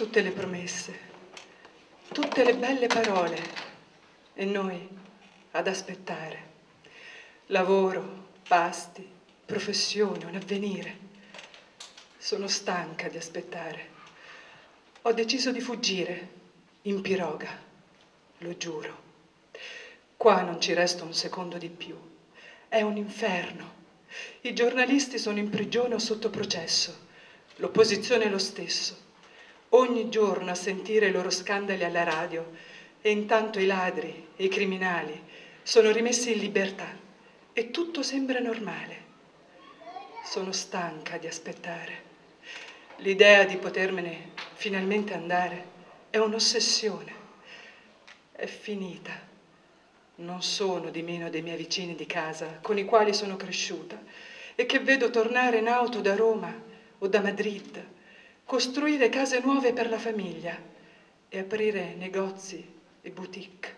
tutte le promesse, tutte le belle parole e noi ad aspettare. Lavoro, pasti, professione, un avvenire. Sono stanca di aspettare. Ho deciso di fuggire in piroga, lo giuro. Qua non ci resto un secondo di più. È un inferno. I giornalisti sono in prigione o sotto processo. L'opposizione è lo stesso. Ogni giorno a sentire i loro scandali alla radio e intanto i ladri e i criminali sono rimessi in libertà e tutto sembra normale. Sono stanca di aspettare. L'idea di potermene finalmente andare è un'ossessione. È finita. Non sono di meno dei miei vicini di casa con i quali sono cresciuta e che vedo tornare in auto da Roma o da Madrid, costruire case nuove per la famiglia e aprire negozi e boutique.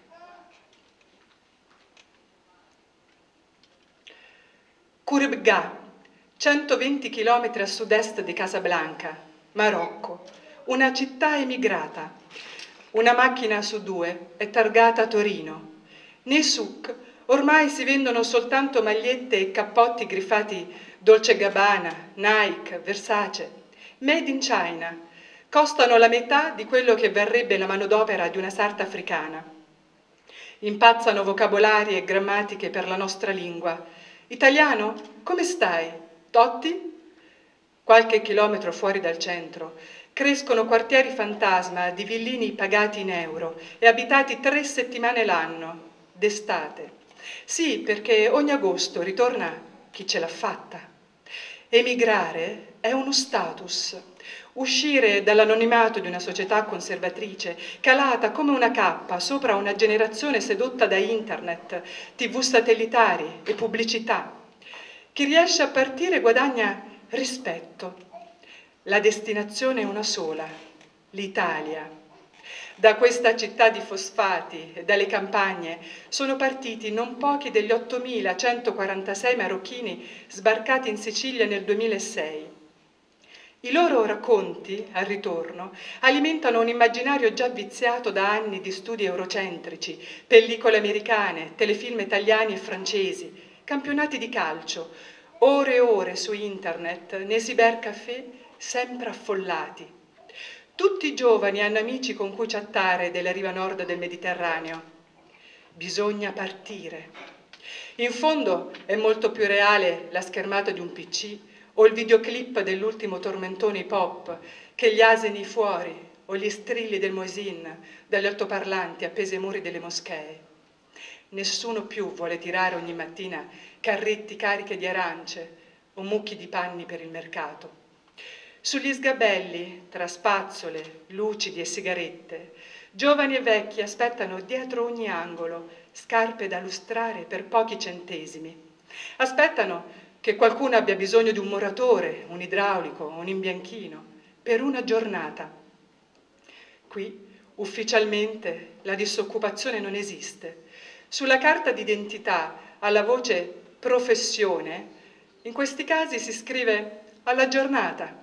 Curibgà, 120 km a sud-est di Casablanca, Marocco, una città emigrata. Una macchina su due è targata Torino. Nei souk ormai si vendono soltanto magliette e cappotti griffati Dolce Gabbana, Nike, Versace. Made in China, costano la metà di quello che varrebbe la manodopera di una sarta africana. Impazzano vocabolari e grammatiche per la nostra lingua. Italiano, come stai? Totti? Qualche chilometro fuori dal centro crescono quartieri fantasma di villini pagati in euro e abitati 3 settimane l'anno, d'estate. Sì, perché ogni agosto ritorna chi ce l'ha fatta. Emigrare è uno status, uscire dall'anonimato di una società conservatrice, calata come una cappa sopra una generazione sedotta da internet, TV satellitari e pubblicità. Chi riesce a partire guadagna rispetto. La destinazione è una sola, l'Italia. Da questa città di fosfati e dalle campagne sono partiti non pochi degli 8.146 marocchini sbarcati in Sicilia nel 2006. I loro racconti, al ritorno, alimentano un immaginario già viziato da anni di studi eurocentrici, pellicole americane, telefilm italiani e francesi, campionati di calcio, ore e ore su internet, nei cybercafé sempre affollati. Tutti i giovani hanno amici con cui chattare della riva nord del Mediterraneo. Bisogna partire. In fondo è molto più reale la schermata di un PC o il videoclip dell'ultimo tormentone hip hop che gli asini fuori o gli strilli del muezzin dagli altoparlanti appesi ai muri delle moschee. Nessuno più vuole tirare ogni mattina carretti cariche di arance o mucchi di panni per il mercato. Sugli sgabelli, tra spazzole, lucidi e sigarette, giovani e vecchi aspettano dietro ogni angolo scarpe da lustrare per pochi centesimi. Aspettano che qualcuno abbia bisogno di un muratore, un idraulico, un imbianchino, per una giornata. Qui, ufficialmente, la disoccupazione non esiste. Sulla carta d'identità, alla voce professione, in questi casi si scrive alla giornata.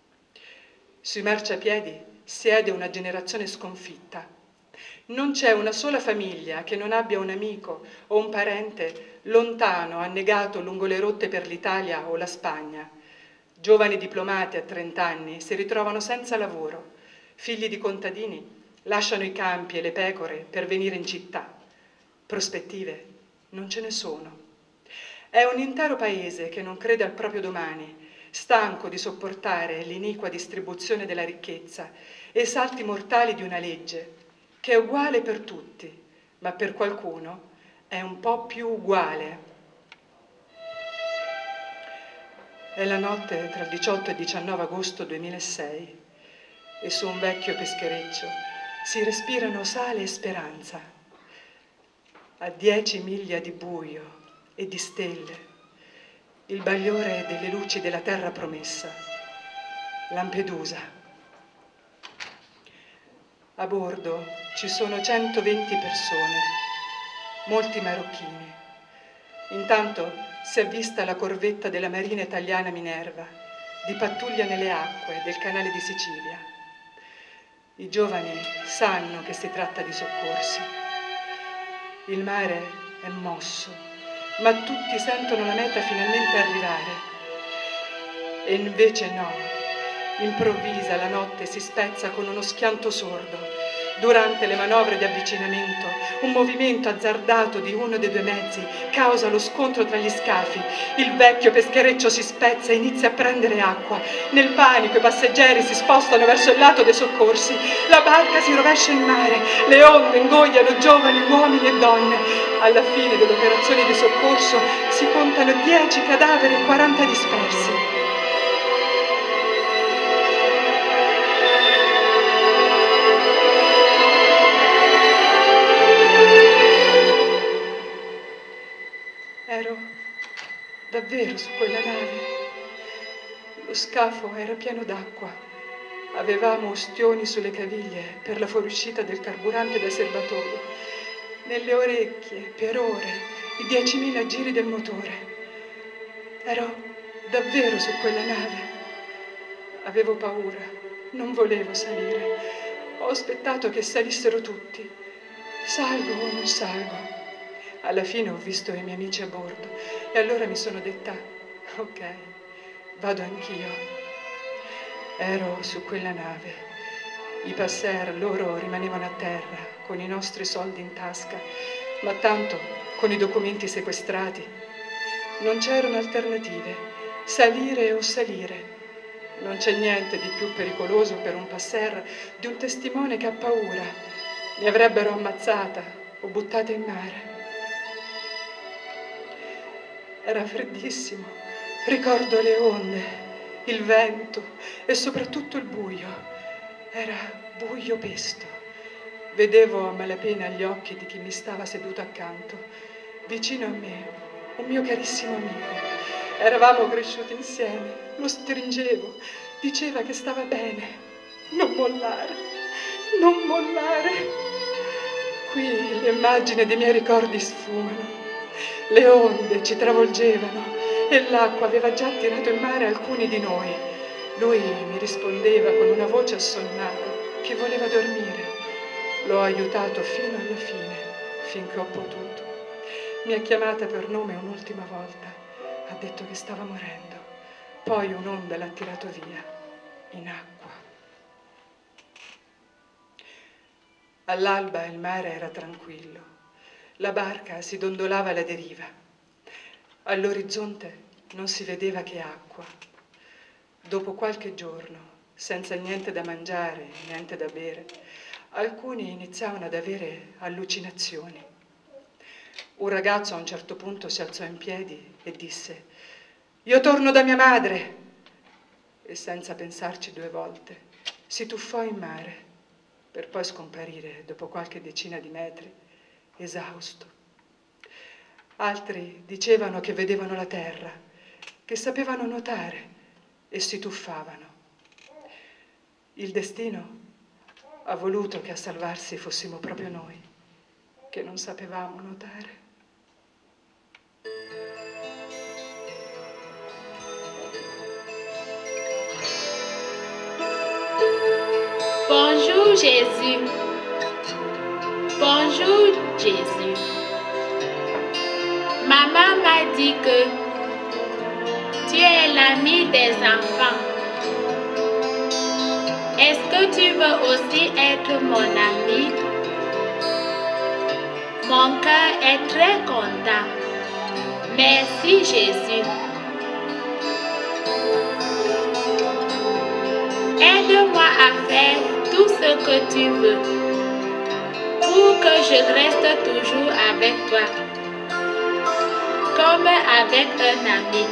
Sui marciapiedi siede una generazione sconfitta. Non c'è una sola famiglia che non abbia un amico o un parente lontano, annegato lungo le rotte per l'Italia o la Spagna. Giovani diplomati a 30 anni si ritrovano senza lavoro. Figli di contadini lasciano i campi e le pecore per venire in città. Prospettive non ce ne sono. È un intero paese che non crede al proprio domani, stanco di sopportare l'iniqua distribuzione della ricchezza e i salti mortali di una legge che è uguale per tutti, ma per qualcuno è un po' più uguale. È la notte tra il 18 e il 19 agosto 2006 e su un vecchio peschereccio si respirano sale e speranza. A 10 miglia di buio e di stelle, il bagliore delle luci della terra promessa, Lampedusa. A bordo ci sono 120 persone, molti marocchini. Intanto si avvista la corvetta della Marina Italiana Minerva, di pattuglia nelle acque del canale di Sicilia. I giovani sanno che si tratta di soccorsi. Il mare è mosso, ma tutti sentono la meta finalmente arrivare. E invece no, improvvisa la notte si spezza con uno schianto sordo. Durante le manovre di avvicinamento, un movimento azzardato di uno dei due mezzi causa lo scontro tra gli scafi. Il vecchio peschereccio si spezza e inizia a prendere acqua. Nel panico i passeggeri si spostano verso il lato dei soccorsi. La barca si rovescia in mare, le onde ingoiano giovani, uomini e donne. Alla fine dell'operazione di soccorso si contano 10 cadaveri e 40 dispersi. Ero davvero su quella nave. Lo scafo era pieno d'acqua. Avevamo ustioni sulle caviglie per la fuoriuscita del carburante dai serbatoi. Nelle orecchie, per ore, i 10.000 giri del motore. Ero davvero su quella nave. Avevo paura, non volevo salire. Ho aspettato che salissero tutti. Salgo o non salgo? Alla fine ho visto i miei amici a bordo e allora mi sono detta, ok, vado anch'io. Ero su quella nave. I passer, loro rimanevano a terra con i nostri soldi in tasca, ma tanto con i documenti sequestrati. Non c'erano alternative, salire o salire. Non c'è niente di più pericoloso per un passer di un testimone che ha paura. Mi avrebbero ammazzata o buttata in mare. Era freddissimo, ricordo le onde, il vento e soprattutto il buio. Era buio pesto. Vedevo a malapena gli occhi di chi mi stava seduto accanto. Vicino a me, un mio carissimo amico. Eravamo cresciuti insieme, lo stringevo, diceva che stava bene. Non mollare, non mollare. Qui le immagini dei miei ricordi sfumano. Le onde ci travolgevano e l'acqua aveva già tirato in mare alcuni di noi. Lui mi rispondeva con una voce assonnata che voleva dormire. L'ho aiutato fino alla fine, finché ho potuto. Mi ha chiamata per nome un'ultima volta. Ha detto che stava morendo. Poi un'onda l'ha tirato via, in acqua. All'alba il mare era tranquillo. La barca si dondolava alla deriva. All'orizzonte non si vedeva che acqua. Dopo qualche giorno, senza niente da mangiare, niente da bere, alcuni iniziavano ad avere allucinazioni. Un ragazzo a un certo punto si alzò in piedi e disse: «Io torno da mia madre!» E senza pensarci due volte si tuffò in mare per poi scomparire dopo qualche decina di metri, esausto. Altri dicevano che vedevano la terra, che sapevano nuotare e si tuffavano. Il destino ha voluto che a salvarsi fossimo proprio noi, che non sapevamo nuotare. Bonjour Jésus. Bonjour Jésus. Maman m'a dit que tu es l'ami des enfants. Est-ce que tu veux aussi être mon ami? Mon cœur est très content. Merci Jésus. Aide-moi à faire tout ce que tu veux pour que je reste toujours avec toi, comme avec un ami.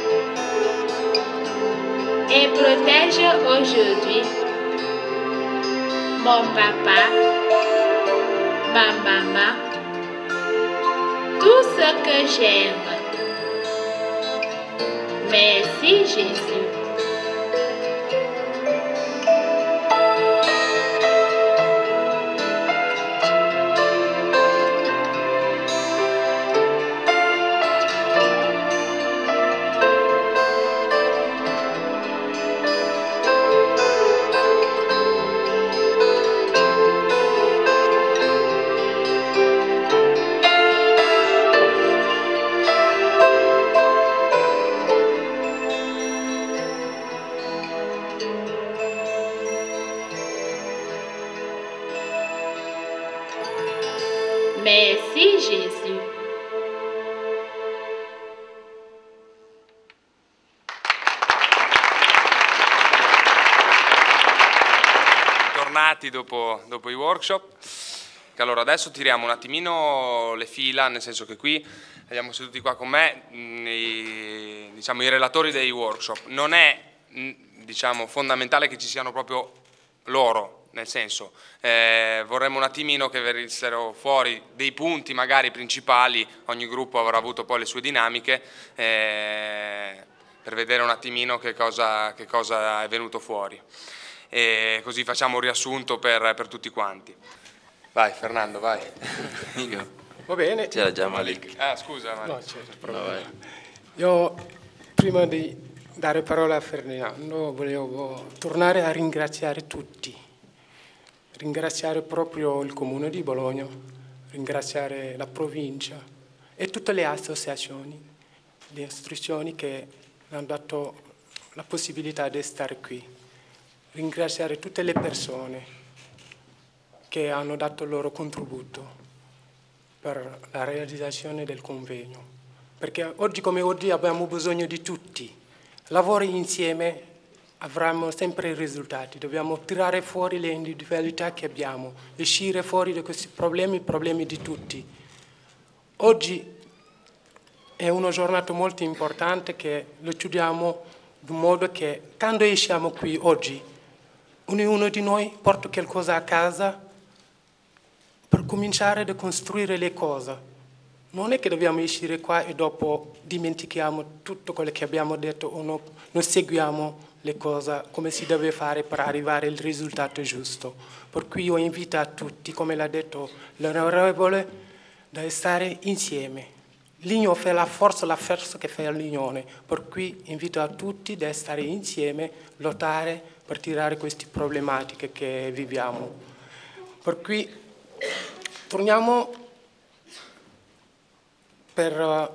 Et protège aujourd'hui mon papa, ma maman, tout ce que j'aime. Merci Jésus. Merci Jésus. Tornati dopo i workshop. Allora adesso tiriamo un attimino le fila, nel senso che qui abbiamo seduti qua con me i relatori dei workshop. Non è fondamentale che ci siano proprio loro, nel senso vorremmo un attimino che venissero fuori dei punti magari principali, ogni gruppo avrà avuto poi le sue dinamiche, per vedere un attimino che cosa è venuto fuori. E così facciamo un riassunto per tutti quanti. Vai Fernando, vai. Io? Va bene. C'era già Malik. Ah, scusa Malik. No, c'è problema. Io, prima di dare parola a Fernando, volevo tornare a ringraziare tutti. Ringraziare proprio il Comune di Bologna, ringraziare la provincia e tutte le associazioni di istruzioni che hanno dato la possibilità di stare qui. Ringraziare tutte le persone che hanno dato il loro contributo per la realizzazione del convegno. Perché oggi come oggi abbiamo bisogno di tutti. Lavori insieme, avremo sempre i risultati. Dobbiamo tirare fuori le individualità che abbiamo, uscire fuori da questi problemi, i problemi di tutti. Oggi è una giornata molto importante che lo chiudiamo in modo che quando usciamo qui oggi, ognuno di noi porta qualcosa a casa per cominciare a costruire le cose. Non è che dobbiamo uscire qua e dopo dimentichiamo tutto quello che abbiamo detto o non seguiamo le cose come si deve fare per arrivare al risultato giusto. Per cui io invito a tutti, come l'ha detto l'onorevole, da stare insieme. L'unione fa la forza che fa l'unione. Per cui invito a tutti da stare insieme, lottare per tirare queste problematiche che viviamo. Per cui torniamo per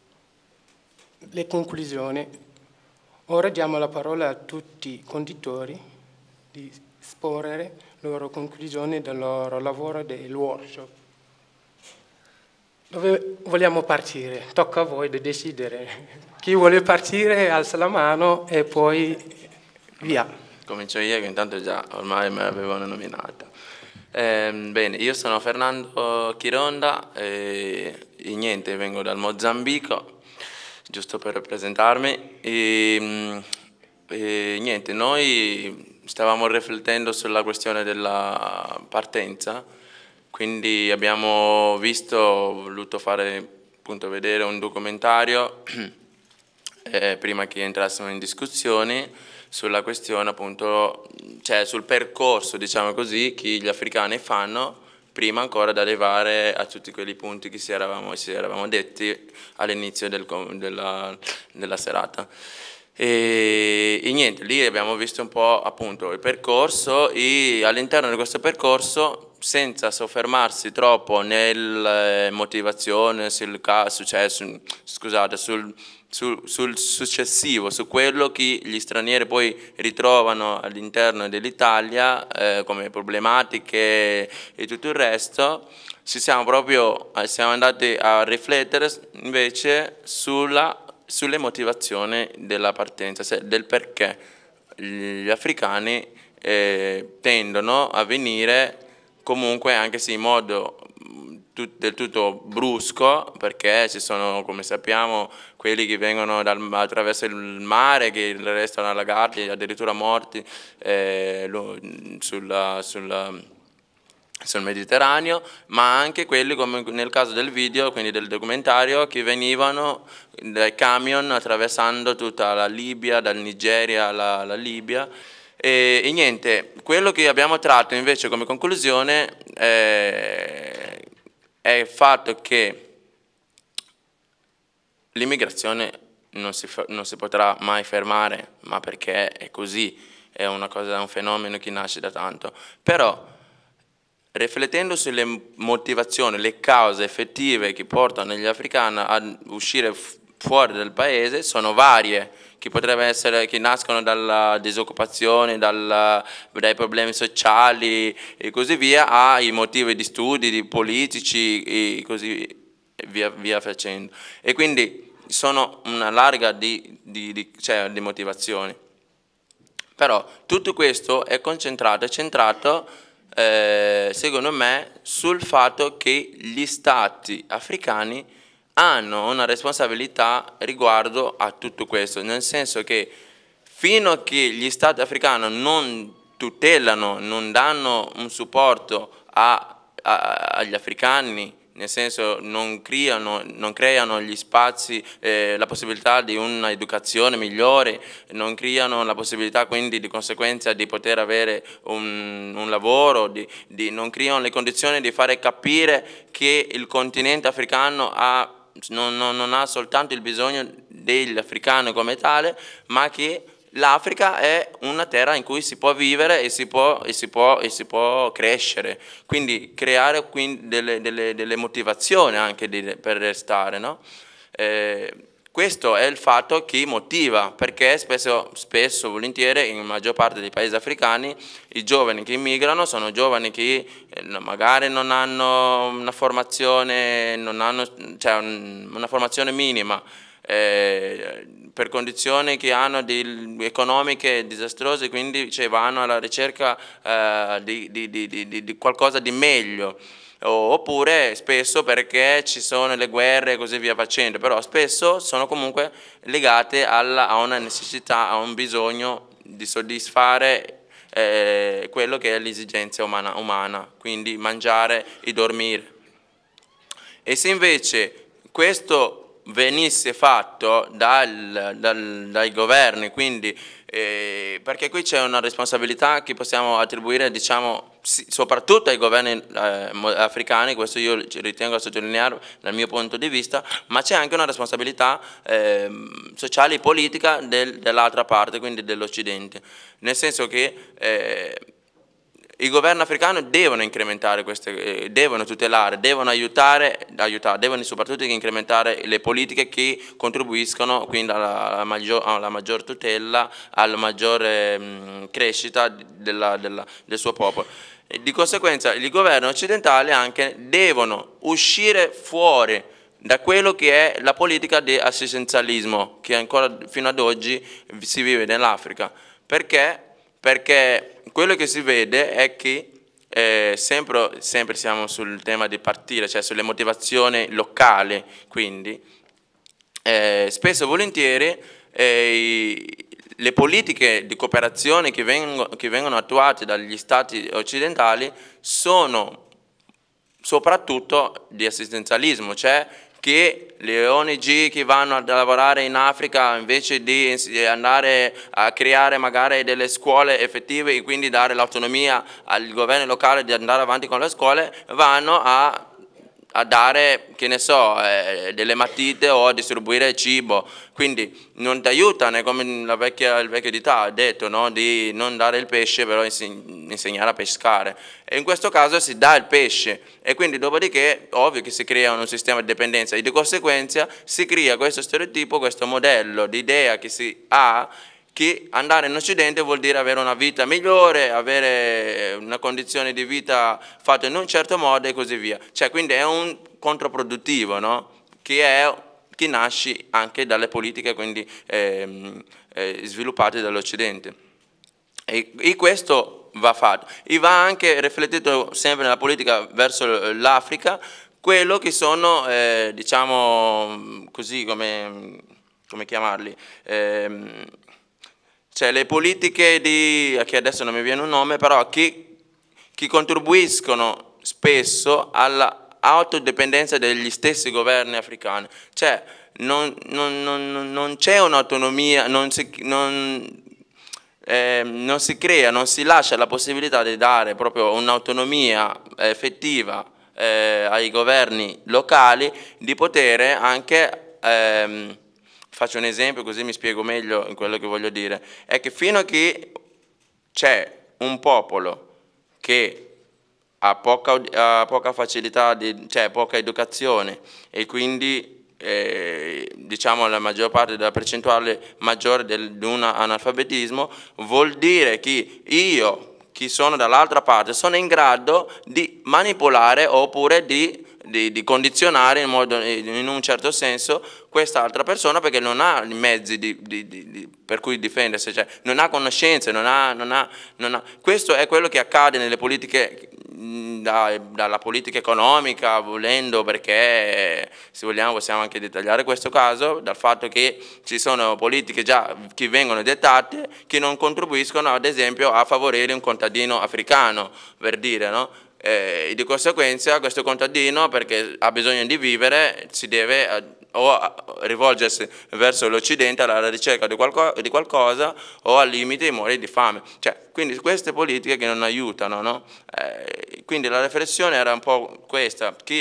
le conclusioni. Ora diamo la parola a tutti i conduttori di esporre le loro conclusioni del loro lavoro del workshop. Dove vogliamo partire? Tocca a voi di decidere. Chi vuole partire alza la mano e poi via. Comincio io che intanto già ormai me l'avevano nominata. Bene, io sono Fernando Chironda e niente, vengo dal Mozambico, giusto per presentarmi. E niente, noi stavamo riflettendo sulla questione della partenza, quindi abbiamo voluto fare, appunto, vedere un documentario prima che entrassimo in discussione sulla questione, appunto, cioè sul percorso, diciamo così, che gli africani fanno prima ancora di arrivare a tutti quelli punti che ci eravamo detti all'inizio della serata. E niente, lì abbiamo visto un po', appunto, il percorso e all'interno di questo percorso, senza soffermarsi troppo nella motivazione, sul successivo, su quello che gli stranieri poi ritrovano all'interno dell'Italia come problematiche e tutto il resto, siamo andati a riflettere invece sulle motivazioni della partenza, del perché gli africani tendono a venire comunque, anche se in modo del tutto brusco, perché ci sono, come sappiamo, quelli che vengono attraverso il mare, che restano allagati, addirittura morti sul Mediterraneo, ma anche quelli, come nel caso del video, quindi del documentario, che venivano dai camion attraversando tutta la Libia, dal Nigeria alla Libia. E niente, quello che abbiamo tratto invece come conclusione è il fatto che l'immigrazione non si potrà mai fermare, ma perché è così, è un fenomeno che nasce da tanto. Però, riflettendo sulle motivazioni, le cause effettive che portano gli africani a uscire fuori dal paese, sono varie, che potrebbe essere, che nascono dalla disoccupazione, dai problemi sociali e così via, ai motivi di studi, di politici e così via facendo. E quindi sono una larga di motivazioni. Però tutto questo è centrato, secondo me, sul fatto che gli stati africani hanno una responsabilità riguardo a tutto questo, nel senso che fino a che gli stati africani non tutelano, non danno un supporto agli africani, nel senso non creano gli spazi, la possibilità di un'educazione migliore, non creano la possibilità quindi di conseguenza di poter avere un lavoro, non creano le condizioni di fare capire che il continente africano non ha soltanto il bisogno degli africani come tale, ma che l'Africa è una terra in cui si può vivere e si può crescere, quindi creare delle motivazioni anche per restare, no? Questo è il fatto che motiva, perché spesso, volentieri, in maggior parte dei paesi africani, i giovani che immigrano sono giovani che magari non hanno una formazione, una formazione minima, per condizioni che hanno economiche disastrose, quindi vanno alla ricerca di qualcosa di meglio. Oppure spesso perché ci sono le guerre e così via facendo, però spesso sono comunque legate a una necessità, a un bisogno di soddisfare quello che è l'esigenza umana, quindi mangiare e dormire. E se invece questo venisse fatto dai governi, quindi perché qui c'è una responsabilità che possiamo attribuire, diciamo, soprattutto ai governi africani, questo io ritengo a sottolineare dal mio punto di vista, ma c'è anche una responsabilità sociale e politica dell'altra parte, quindi dell'Occidente, nel senso che i governi africani devono incrementare devono tutelare, devono aiutare, devono soprattutto incrementare le politiche che contribuiscono quindi alla maggior tutela, alla maggiore crescita del suo popolo. E di conseguenza i governi occidentali anche devono uscire fuori da quello che è la politica di assistenzialismo che ancora fino ad oggi si vive nell'Africa. Perché? Perché quello che si vede è che sempre siamo sul tema di partire, cioè sulle motivazioni locali, quindi spesso e volentieri le politiche di cooperazione che vengono attuate dagli stati occidentali sono soprattutto di assistenzialismo, cioè che le ONG che vanno a lavorare in Africa, invece di andare a creare magari delle scuole effettive e quindi dare l'autonomia al governo locale di andare avanti con le scuole, vanno a dare, che ne so, delle matite o a distribuire cibo. Quindi non ti aiutano, come il vecchio dità ha detto, no? Di non dare il pesce, però insegnare a pescare. E in questo caso si dà il pesce e quindi dopodiché ovvio che si crea un sistema di dipendenza e di conseguenza si crea questo stereotipo, questo modello di idea che si ha, che andare in Occidente vuol dire avere una vita migliore, avere una condizione di vita fatta in un certo modo e così via. Cioè, quindi è un controproduttivo, no? Che nasce anche dalle politiche quindi, sviluppate dall'Occidente. E questo va fatto. E va anche riflettito sempre nella politica verso l'Africa, quello che sono, diciamo così, come chiamarli, cioè le politiche che adesso non mi viene un nome, però che contribuiscono spesso all'autodipendenza degli stessi governi africani. Cioè non c'è un'autonomia, non si crea, non si lascia la possibilità di dare proprio un'autonomia effettiva ai governi locali di poter anche... Faccio un esempio così mi spiego meglio in quello che voglio dire. È che fino a che c'è un popolo che ha poca facilità, cioè poca educazione e quindi diciamo la maggior parte della percentuale maggiore di un analfabetismo, vuol dire che io, chi sono dall'altra parte, sono in grado di manipolare oppure di condizionare in un certo senso quest'altra persona, perché non ha i mezzi per cui difendersi, cioè non ha conoscenze, non ha. Questo è quello che accade nelle politiche, dalla politica economica, volendo, perché se vogliamo possiamo anche dettagliare questo caso, dal fatto che ci sono politiche già che vengono dettate che non contribuiscono ad esempio a favorire un contadino africano, per dire, no? E di conseguenza questo contadino, perché ha bisogno di vivere, si deve o rivolgersi verso l'Occidente alla ricerca di qualcosa, o al limite muore di fame. Cioè, quindi queste politiche che non aiutano, no? Quindi la riflessione era un po' questa, che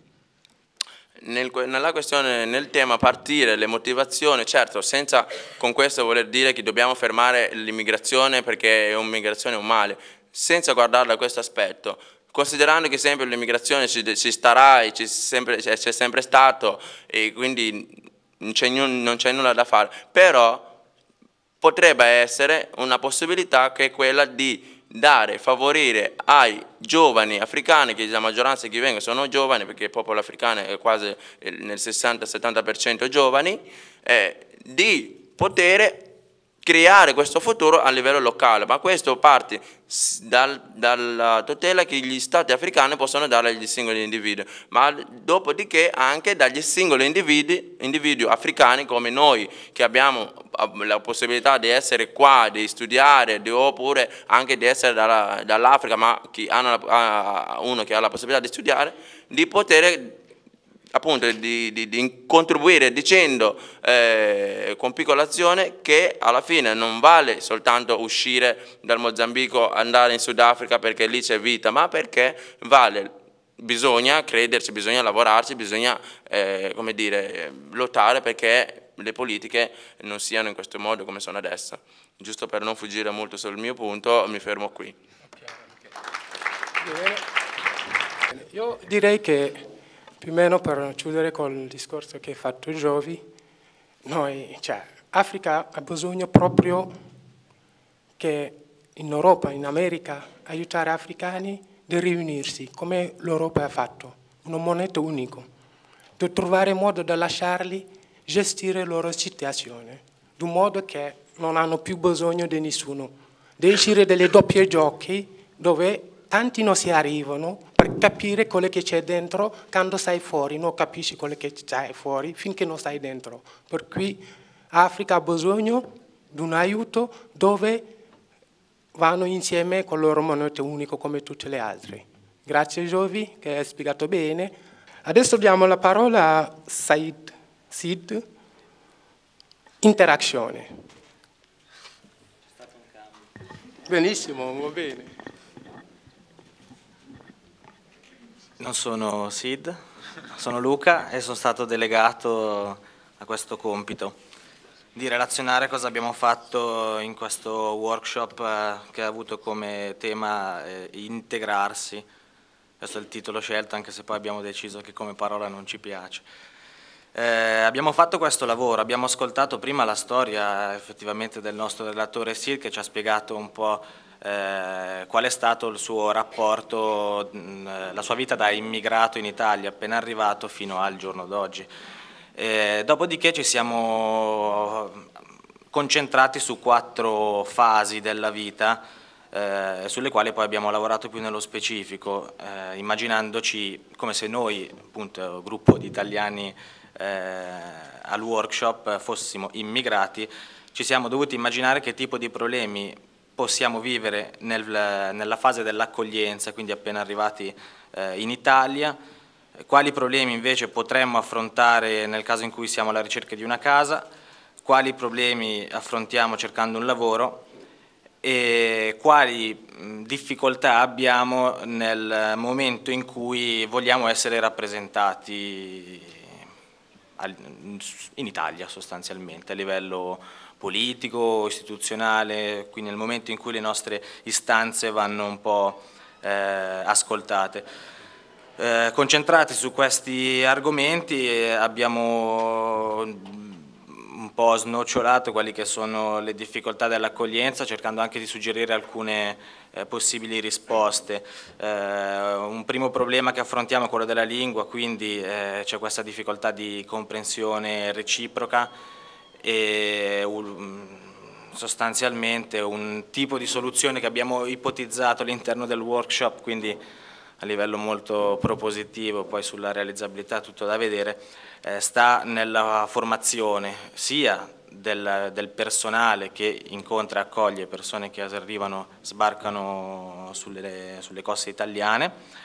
nella questione, nel tema partire, le motivazioni, certo, senza con questo voler dire che dobbiamo fermare l'immigrazione perché è un'immigrazione un male, senza guardarla da questo aspetto, considerando che sempre l'immigrazione ci starà e c'è sempre stato, e quindi non c'è nulla da fare, però potrebbe essere una possibilità che è quella di favorire ai giovani africani, che la maggioranza che vengono sono giovani, perché il popolo africano è quasi nel 60-70% giovani, di poter creare questo futuro a livello locale, ma questo parte dalla tutela che gli stati africani possono dare agli singoli individui, ma dopodiché anche dagli singoli individui africani come noi, che abbiamo la possibilità di essere qua, di studiare, oppure anche di essere dall'Africa, ma uno che ha la possibilità di studiare, di poter appunto di contribuire dicendo con piccola azione che alla fine non vale soltanto uscire dal Mozambico, andare in Sudafrica perché lì c'è vita, ma perché bisogna crederci, bisogna lavorarci, bisogna come dire, lottare perché le politiche non siano in questo modo come sono adesso. Giusto per non fuggire molto sul mio punto, mi fermo qui. Okay. Io direi che più o meno, per chiudere con il discorso che ha fatto Giovi, Africa ha bisogno proprio che in Europa, in America, aiutare gli africani di riunirsi, come l'Europa ha fatto, un moneta unico, di trovare modo di lasciarli gestire la loro situazione, di modo che non hanno più bisogno di nessuno, di uscire dalle doppie giochi dove tanti non si arrivano per capire quello che c'è dentro. Quando stai fuori non capisci quello che c'è fuori finché non stai dentro. Per cui l'Africa ha bisogno di un aiuto dove vanno insieme con il loro moneta unico come tutte le altre. Grazie Giovi che hai spiegato bene. Adesso diamo la parola a Sid. Interazione. Benissimo, va bene. Non sono Sid, sono Luca e sono stato delegato a questo compito di relazionare cosa abbiamo fatto in questo workshop che ha avuto come tema integrarsi. Questo è il titolo scelto, anche se poi abbiamo deciso che come parola non ci piace. Abbiamo fatto questo lavoro, abbiamo ascoltato prima la storia effettivamente del nostro relatore Sid, che ci ha spiegato un po' qual è stato il suo rapporto, la sua vita da immigrato in Italia, appena arrivato fino al giorno d'oggi. Dopodiché ci siamo concentrati su 4 fasi della vita, sulle quali poi abbiamo lavorato più nello specifico, immaginandoci come se noi, appunto, gruppo di italiani al workshop, fossimo immigrati. Ci siamo dovuti immaginare che tipo di problemi possiamo vivere nella fase dell'accoglienza, quindi appena arrivati in Italia, quali problemi invece potremmo affrontare nel caso in cui siamo alla ricerca di una casa, quali problemi affrontiamo cercando un lavoro e quali difficoltà abbiamo nel momento in cui vogliamo essere rappresentati in Italia sostanzialmente, a livello politico, istituzionale, quindi nel momento in cui le nostre istanze vanno un po' ascoltate. Concentrati su questi argomenti abbiamo un po' snocciolato quelle che sono le difficoltà dell'accoglienza, cercando anche di suggerire alcune possibili risposte. Un primo problema che affrontiamo è quello della lingua, quindi c'è questa difficoltà di comprensione reciproca e sostanzialmente un tipo di soluzione che abbiamo ipotizzato all'interno del workshop, quindi a livello molto propositivo, poi sulla realizzabilità tutto da vedere, sta nella formazione sia del personale che incontra e accoglie persone che arrivano, sbarcano sulle coste italiane,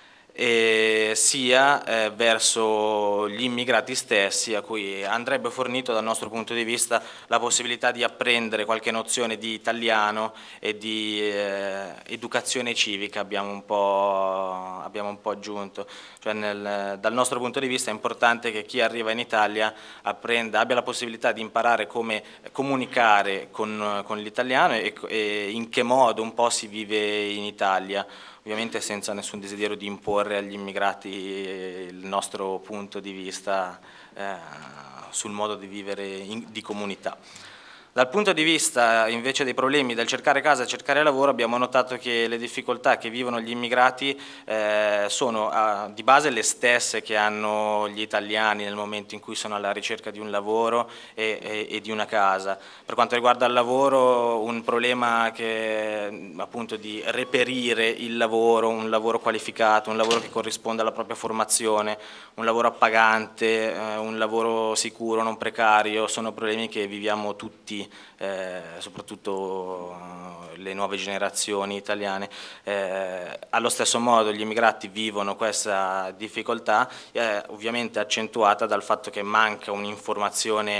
e sia verso gli immigrati stessi, a cui andrebbe fornito dal nostro punto di vista la possibilità di apprendere qualche nozione di italiano e di educazione civica, abbiamo un po' aggiunto. Cioè dal nostro punto di vista è importante che chi arriva in Italia abbia la possibilità di imparare come comunicare con l'italiano e in che modo un po' si vive in Italia, ovviamente senza nessun desiderio di imporre agli immigrati il nostro punto di vista sul modo di vivere di comunità. Dal punto di vista invece dei problemi del cercare casa e cercare lavoro, abbiamo notato che le difficoltà che vivono gli immigrati sono di base le stesse che hanno gli italiani nel momento in cui sono alla ricerca di un lavoro e di una casa. Per quanto riguarda il lavoro, un problema che appunto di reperire il lavoro, un lavoro qualificato, un lavoro che corrisponda alla propria formazione, un lavoro appagante, un lavoro sicuro, non precario, sono problemi che viviamo tutti, soprattutto le nuove generazioni italiane. Allo stesso modo gli immigrati vivono questa difficoltà, ovviamente accentuata dal fatto che manca un'informazione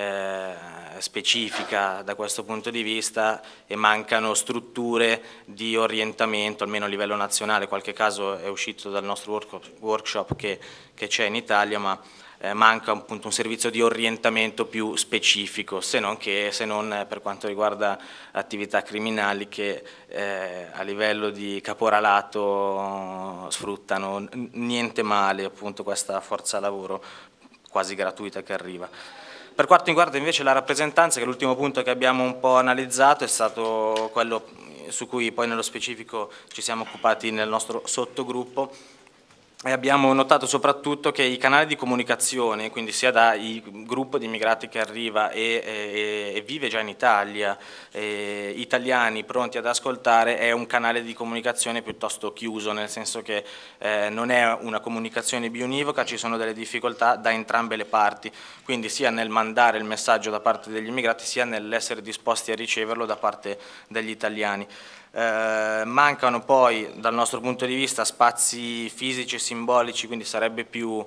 specifica da questo punto di vista e mancano strutture di orientamento, almeno a livello nazionale. Qualche caso è uscito dal nostro workshop che c'è in Italia, ma manca appunto un servizio di orientamento più specifico, se non per quanto riguarda attività criminali che a livello di caporalato sfruttano niente male appunto questa forza lavoro quasi gratuita che arriva. Per quanto riguarda invece la rappresentanza, che è l'ultimo punto che abbiamo un po' analizzato, è stato quello su cui poi nello specifico ci siamo occupati nel nostro sottogruppo, e abbiamo notato soprattutto che i canali di comunicazione, quindi sia dal gruppo di immigrati che arriva e vive già in Italia, italiani pronti ad ascoltare, è un canale di comunicazione piuttosto chiuso, nel senso che non è una comunicazione biunivoca, ci sono delle difficoltà da entrambe le parti, quindi sia nel mandare il messaggio da parte degli immigrati sia nell'essere disposti a riceverlo da parte degli italiani. Mancano poi dal nostro punto di vista spazi fisici e simbolici, quindi sarebbe più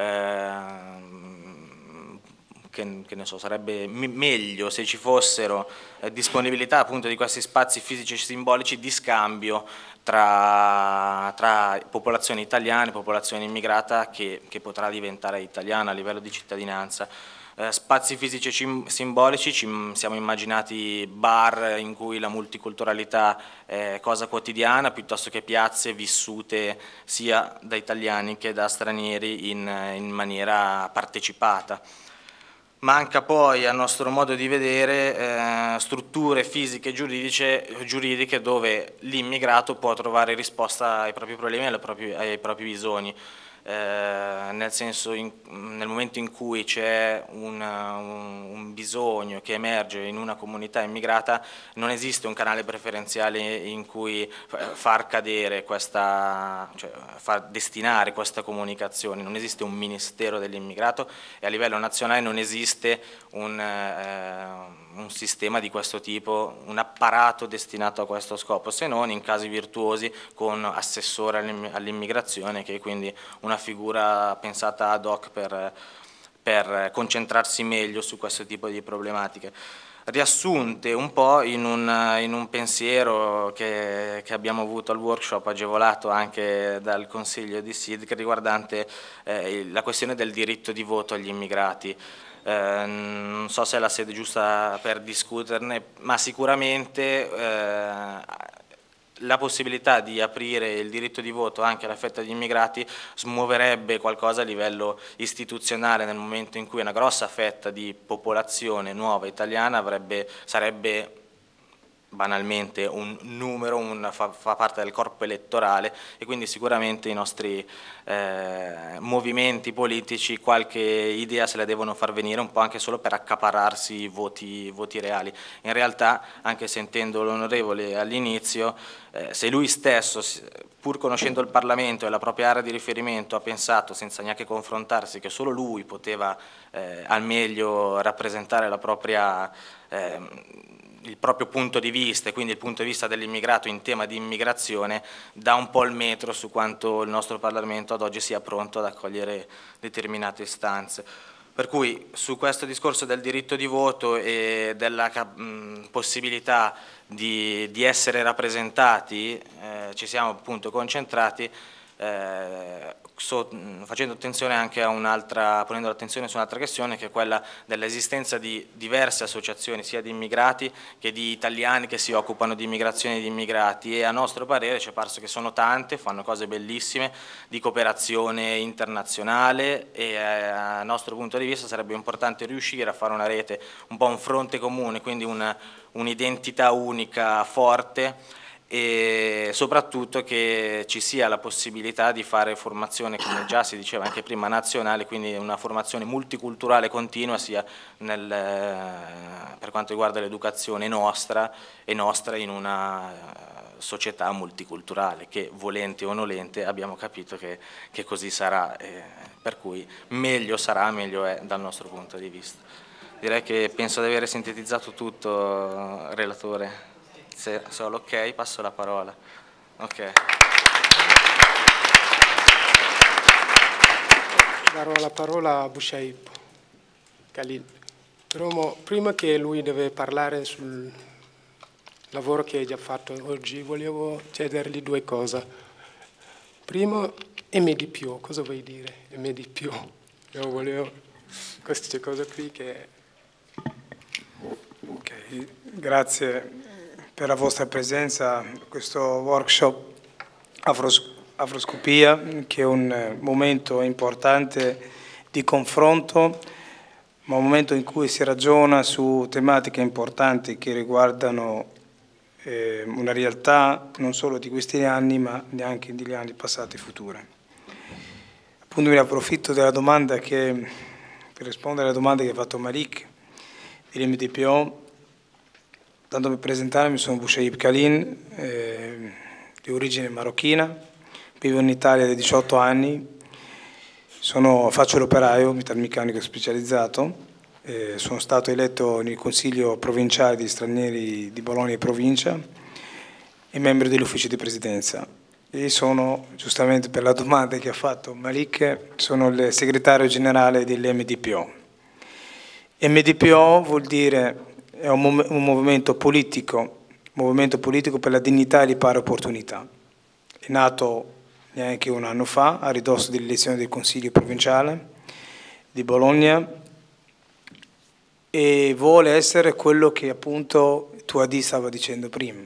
che ne so, sarebbe meglio se ci fossero disponibilità appunto di questi spazi fisici e simbolici di scambio tra popolazione italiana e popolazione immigrata che potrà diventare italiana a livello di cittadinanza. Spazi fisici e simbolici, ci siamo immaginati bar in cui la multiculturalità è cosa quotidiana, piuttosto che piazze vissute sia da italiani che da stranieri in maniera partecipata. Manca poi, a nostro modo di vedere, strutture fisiche e giuridiche dove l'immigrato può trovare risposta ai propri problemi e ai propri bisogni. Nel senso, nel momento in cui c'è un bisogno che emerge in una comunità immigrata, non esiste un canale preferenziale in cui far cadere cioè far destinare questa comunicazione, non esiste un ministero dell'immigrato e a livello nazionale non esiste un sistema di questo tipo, un apparato destinato a questo scopo, se non in casi virtuosi con assessore all'immigrazione, che è quindi una figura pensata ad hoc per concentrarsi meglio su questo tipo di problematiche. Riassunte un po' in un pensiero che abbiamo avuto al workshop, agevolato anche dal consiglio di SID, che riguardante la questione del diritto di voto agli immigrati. Non so se è la sede giusta per discuterne, ma sicuramente la possibilità di aprire il diritto di voto anche alla fetta di immigrati smuoverebbe qualcosa a livello istituzionale nel momento in cui una grossa fetta di popolazione nuova italiana sarebbe banalmente un numero, fa parte del corpo elettorale, e quindi sicuramente i nostri movimenti politici qualche idea se la devono far venire, un po' anche solo per accaparrarsi i voti reali. In realtà, anche sentendo l'onorevole all'inizio, se lui stesso, pur conoscendo il Parlamento e la propria area di riferimento, ha pensato, senza neanche confrontarsi, che solo lui poteva al meglio rappresentare la propria il proprio punto di vista, e quindi il punto di vista dell'immigrato in tema di immigrazione, dà un po' il metro su quanto il nostro Parlamento ad oggi sia pronto ad accogliere determinate istanze. Per cui su questo discorso del diritto di voto e della possibilità di essere rappresentati ci siamo appunto concentrati, facendo attenzione anche a ponendo l'attenzione su un'altra questione, che è quella dell'esistenza di diverse associazioni, sia di immigrati che di italiani che si occupano di immigrazione di immigrati, e a nostro parere ci è parso che sono tante, fanno cose bellissime di cooperazione internazionale, e a nostro punto di vista sarebbe importante riuscire a fare una rete, un po' un fronte comune, quindi un'identità unica forte, e soprattutto che ci sia la possibilità di fare formazione, come già si diceva anche prima, nazionale, quindi una formazione multiculturale continua, sia per quanto riguarda l'educazione nostra in una società multiculturale, che volente o nolente abbiamo capito che così sarà, per cui meglio sarà, meglio è dal nostro punto di vista. Direi che penso di aver sintetizzato tutto, relatore. Se solo ok, passo la parola. Ok. Darò la parola a Bushaib Khalil. Però prima che lui deve parlare sul lavoro che hai già fatto oggi, volevo chiedergli due cose. Primo, MDPO, cosa vuoi dire? MDPO. Io volevo queste cose qui che... Ok, grazie per la vostra presenza in questo workshop Afroscopia, che è un momento importante di confronto, ma un momento in cui si ragiona su tematiche importanti che riguardano una realtà non solo di questi anni, ma neanche degli anni passati e futuri. Appunto, mi approfitto della domanda per rispondere alle domande che ha fatto Malik dell'MDPO. Tanto per presentarmi, sono Bushaib Khalil, di origine marocchina, vivo in Italia da 18 anni, faccio l'operaio, metalmeccanico specializzato, sono stato eletto nel Consiglio provinciale di stranieri di Bologna e provincia e membro dell'ufficio di presidenza. E sono, giustamente per la domanda che ha fatto Malik, sono il segretario generale dell'MDPO. MDPO vuol dire... è un movimento politico per la dignità e le pari opportunità. È nato neanche un anno fa, a ridosso delle elezioni del Consiglio provinciale di Bologna, e vuole essere quello che appunto Tuadi stava dicendo prima.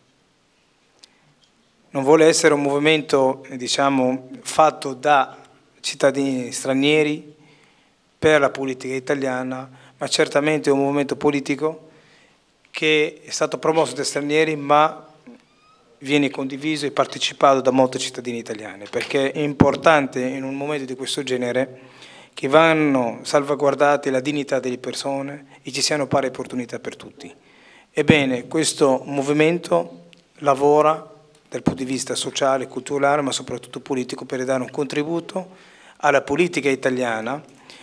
Non vuole essere un movimento, diciamo, fatto da cittadini stranieri per la politica italiana, ma certamente è un movimento politico che è stato promosso da stranieri, ma viene condiviso e partecipato da molti cittadini italiani, perché è importante in un momento di questo genere che vanno salvaguardate la dignità delle persone e ci siano pari opportunità per tutti. Ebbene, questo movimento lavora dal punto di vista sociale, culturale, ma soprattutto politico, per dare un contributo alla politica italiana,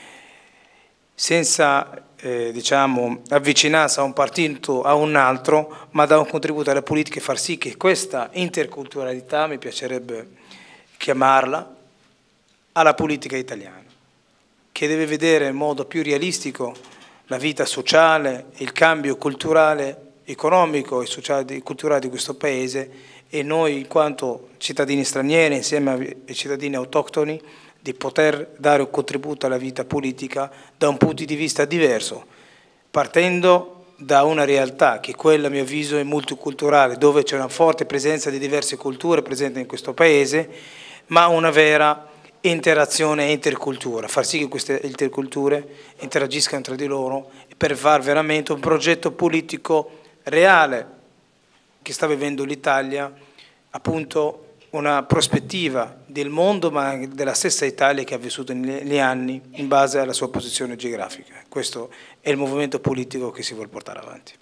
senza diciamo, avvicinarsi a un partito o a un altro, ma dà un contributo alla politica e far sì che questa interculturalità, mi piacerebbe chiamarla, alla politica italiana, che deve vedere in modo più realistico la vita sociale, il cambio culturale, economico e sociale e culturale di questo Paese, e noi in quanto cittadini stranieri insieme ai cittadini autoctoni di poter dare un contributo alla vita politica da un punto di vista diverso, partendo da una realtà che quella, a mio avviso, è multiculturale, dove c'è una forte presenza di diverse culture presenti in questo paese, ma una vera interazione intercultura, far sì che queste interculture interagiscano tra di loro per far veramente un progetto politico reale che sta vivendo l'Italia, appunto una prospettiva del mondo, ma anche della stessa Italia che ha vissuto negli anni in base alla sua posizione geografica. Questo è il movimento politico che si vuole portare avanti.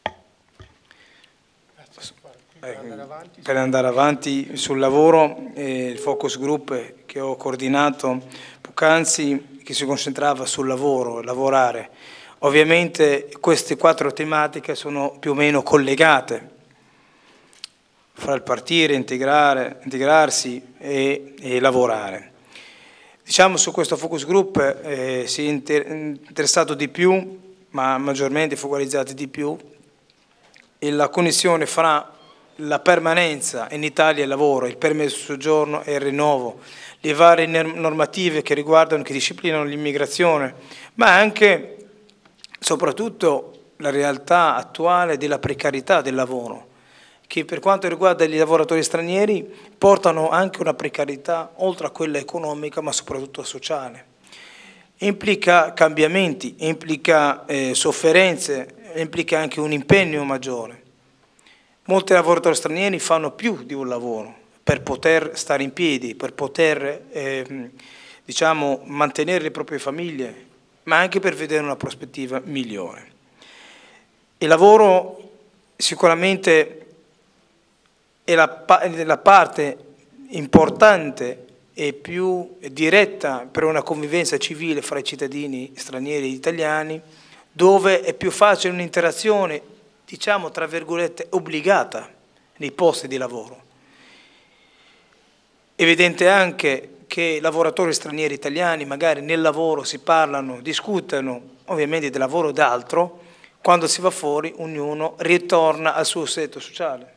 Per andare avanti sul lavoro, il focus group che ho coordinato poc'anzi, che si concentrava sul lavoro, lavorare. Ovviamente queste 4 tematiche sono più o meno collegate fra il partire, integrarsi e lavorare. Diciamo su questo focus group si è interessato di più, ma maggiormente focalizzati di più, la connessione fra la permanenza in Italia e il lavoro, il permesso di soggiorno e il rinnovo, le varie normative che riguardano, che disciplinano l'immigrazione, ma anche, soprattutto, la realtà attuale della precarietà del lavoro, che per quanto riguarda gli lavoratori stranieri portano anche una precarietà oltre a quella economica, ma soprattutto sociale. Implica cambiamenti, implica sofferenze, implica anche un impegno maggiore. Molti lavoratori stranieri fanno più di un lavoro per poter stare in piedi, per poter diciamo, mantenere le proprie famiglie, ma anche per vedere una prospettiva migliore. Il lavoro sicuramente è la parte importante e più diretta per una convivenza civile fra i cittadini stranieri e italiani, dove è più facile un'interazione, diciamo tra virgolette, obbligata nei posti di lavoro. Evidente anche che i lavoratori stranieri italiani magari nel lavoro si parlano, discutono ovviamente del lavoro d'altro, quando si va fuori ognuno ritorna al suo ceto sociale.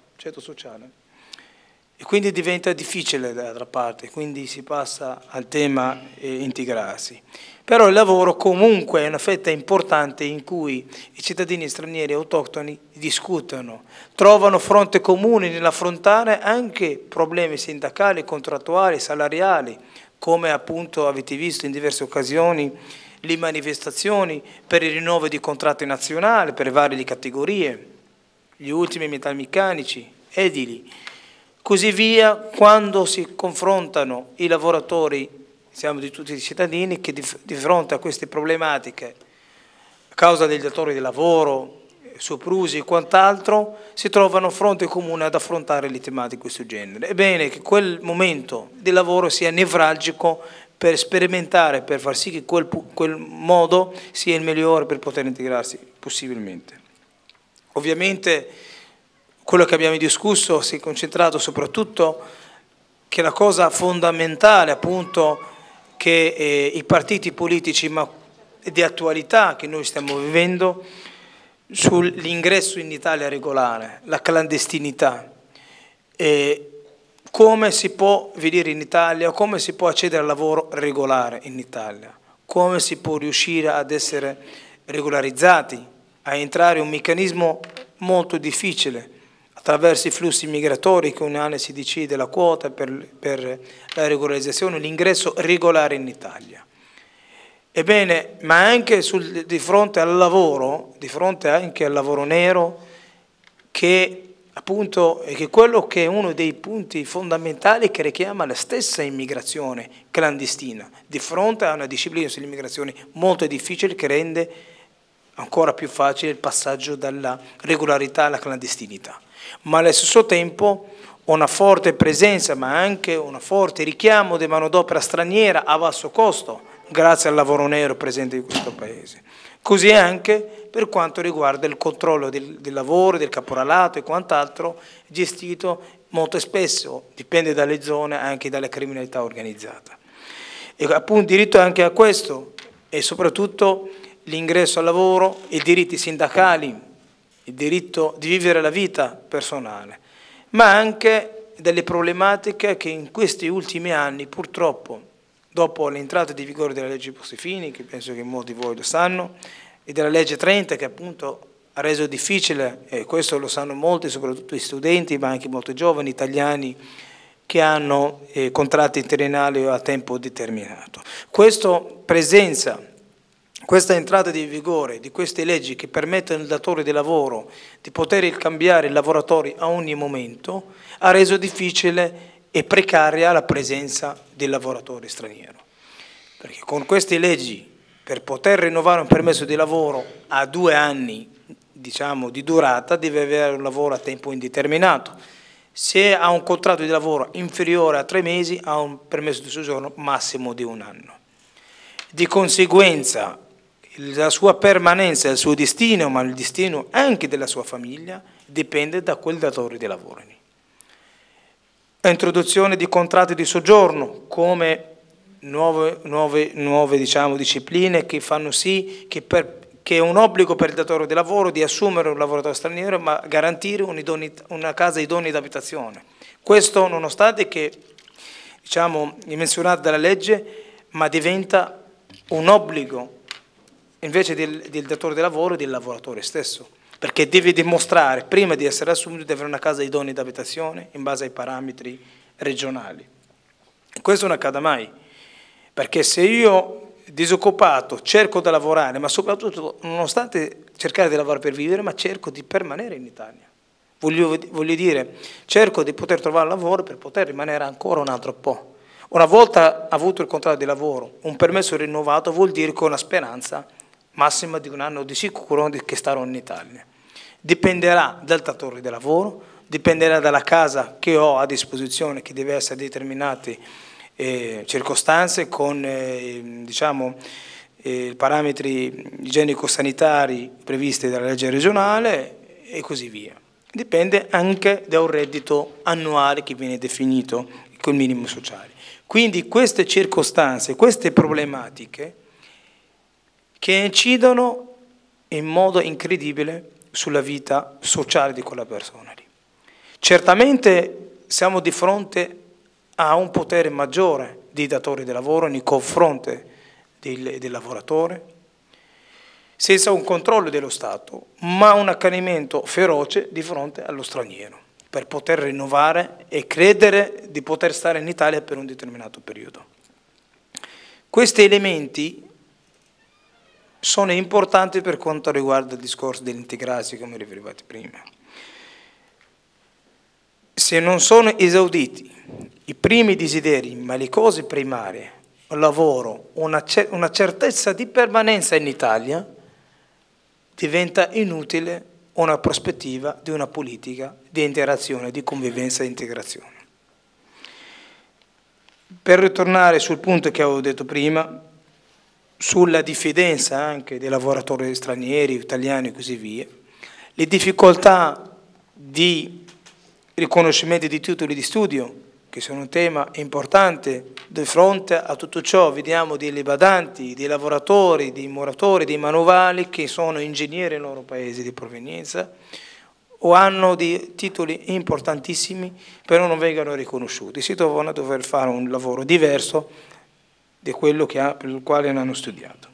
E quindi diventa difficile dall'altra parte, quindi si passa al tema integrarsi. Però il lavoro comunque è una fetta importante in cui i cittadini stranieri autoctoni discutono, trovano fronte comune nell'affrontare anche problemi sindacali, contrattuali, salariali, come appunto avete visto in diverse occasioni le manifestazioni per il rinnovo di contratti nazionali, per varie categorie, gli ultimi metalmeccanici, edili, così via, quando si confrontano i lavoratori, siamo di tutti i cittadini, che di fronte a queste problematiche, a causa degli datori di lavoro, soprusi e quant'altro, si trovano fronte comune ad affrontare le tematiche di questo genere. È bene che quel momento di lavoro sia nevralgico per sperimentare, per far sì che quel modo sia il migliore per poter integrarsi possibilmente. Ovviamente quello che abbiamo discusso si è concentrato soprattutto che la cosa fondamentale appunto che i partiti politici ma di attualità che noi stiamo vivendo sull'ingresso in Italia regolare, la clandestinità, come si può venire in Italia, come si può accedere al lavoro regolare in Italia, come si può riuscire ad essere regolarizzati, a entrare in un meccanismo molto difficile attraverso i flussi migratori, che ogni anno si decide la quota per la regolarizzazione, l'ingresso regolare in Italia. Ebbene, ma anche di fronte al lavoro, di fronte anche al lavoro nero, che appunto è quello che è uno dei punti fondamentali che richiama la stessa immigrazione clandestina, di fronte a una disciplina sull'immigrazione molto difficile che rende ancora più facile il passaggio dalla regolarità alla clandestinità. Ma allo stesso tempo una forte presenza, ma anche un forte richiamo di manodopera straniera a basso costo, grazie al lavoro nero presente in questo Paese. Così anche per quanto riguarda il controllo del lavoro, del caporalato e quant'altro, gestito molto spesso, dipende dalle zone, anche dalla criminalità organizzata. E appunto diritto anche a questo e soprattutto l'ingresso al lavoro, i diritti sindacali, il diritto di vivere la vita personale, ma anche delle problematiche che in questi ultimi anni purtroppo, dopo l'entrata di vigore della legge Bossi-Fini, che penso che molti di voi lo sanno, e della legge 30 che appunto ha reso difficile, e questo lo sanno molti, soprattutto gli studenti, ma anche molti giovani italiani che hanno contratti interinali a tempo determinato. Questa entrata di vigore di queste leggi che permettono al datore di lavoro di poter cambiare i lavoratori a ogni momento ha reso difficile e precaria la presenza del lavoratore straniero. Perché con queste leggi, per poter rinnovare un permesso di lavoro a 2 anni, diciamo, di durata, deve avere un lavoro a tempo indeterminato. Se ha un contratto di lavoro inferiore a 3 mesi, ha un permesso di soggiorno massimo di 1 anno. Di conseguenza, la sua permanenza, il suo destino, ma il destino anche della sua famiglia, dipende da quel datore di lavoro. Introduzione di contratti di soggiorno come nuove diciamo, discipline che fanno sì che è un obbligo per il datore di lavoro di assumere un lavoratore straniero, ma garantire una casa idonea d'abitazione. Questo nonostante che, diciamo, è menzionato dalla legge, ma diventa un obbligo invece del datore di lavoro e del lavoratore stesso, perché deve dimostrare, prima di essere assunto, di avere una casa idonea d'abitazione in base ai parametri regionali. Questo non accade mai, perché se io disoccupato cerco di lavorare, ma soprattutto nonostante cercare di lavorare per vivere, ma cerco di permanere in Italia. Voglio dire, cerco di poter trovare lavoro per poter rimanere ancora un altro po'. Una volta avuto il contratto di lavoro, un permesso rinnovato vuol dire con una speranza massima di 1 anno di sicuro che starò in Italia. Dipenderà dal datore di lavoro, dipenderà dalla casa che ho a disposizione, che deve essere determinate circostanze con diciamo, parametri igienico-sanitari previsti dalla legge regionale e così via. Dipende anche da un reddito annuale che viene definito col minimo sociale. Quindi queste circostanze, queste problematiche che incidono in modo incredibile sulla vita sociale di quella persona lì. Certamente siamo di fronte a un potere maggiore dei datori di lavoro nei confronti del lavoratore, senza un controllo dello Stato, ma un accanimento feroce di fronte allo straniero, per poter rinnovare e credere di poter stare in Italia per un determinato periodo. Questi elementi sono importanti per quanto riguarda il discorso dell'integrazione, come riferivate prima. Se non sono esauditi i primi desideri, ma le cose primarie, un lavoro, una certezza di permanenza in Italia, diventa inutile una prospettiva di una politica di interazione, di convivenza e integrazione. Per ritornare sul punto che avevo detto prima, sulla diffidenza anche dei lavoratori stranieri, italiani e così via, le difficoltà di riconoscimento di titoli di studio, che sono un tema importante di fronte a tutto ciò. Vediamo dei badanti, dei lavoratori, dei muratori, dei manovali che sono ingegneri nei loro paesi di provenienza o hanno dei titoli importantissimi però non vengono riconosciuti, si trovano a dover fare un lavoro diverso di quello per il quale hanno studiato.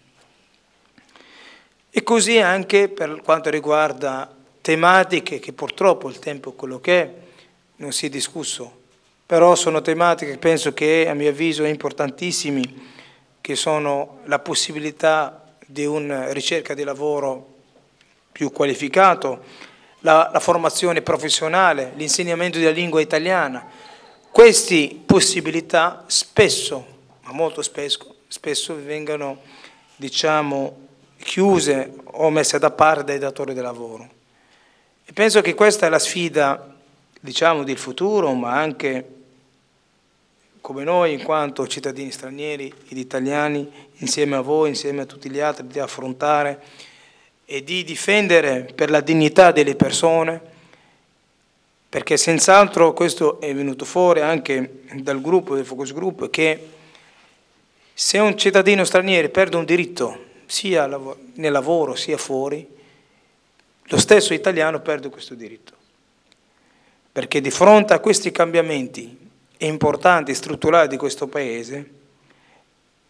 E così anche per quanto riguarda tematiche che purtroppo il tempo è quello che è, non si è discusso, però sono tematiche che penso che a mio avviso importantissimi, che sono la possibilità di una ricerca di lavoro più qualificato, la formazione professionale, l'insegnamento della lingua italiana. Queste possibilità spesso, ma molto spesso vengono, diciamo, chiuse o messe da parte dai datori di lavoro. E penso che questa è la sfida, diciamo, del futuro, ma anche come noi in quanto cittadini stranieri ed italiani, insieme a voi, insieme a tutti gli altri, di affrontare e di difendere per la dignità delle persone, perché senz'altro questo è venuto fuori anche dal gruppo, del focus group, che se un cittadino straniero perde un diritto sia nel lavoro sia fuori, lo stesso italiano perde questo diritto, perché di fronte a questi cambiamenti importanti, strutturali di questo Paese,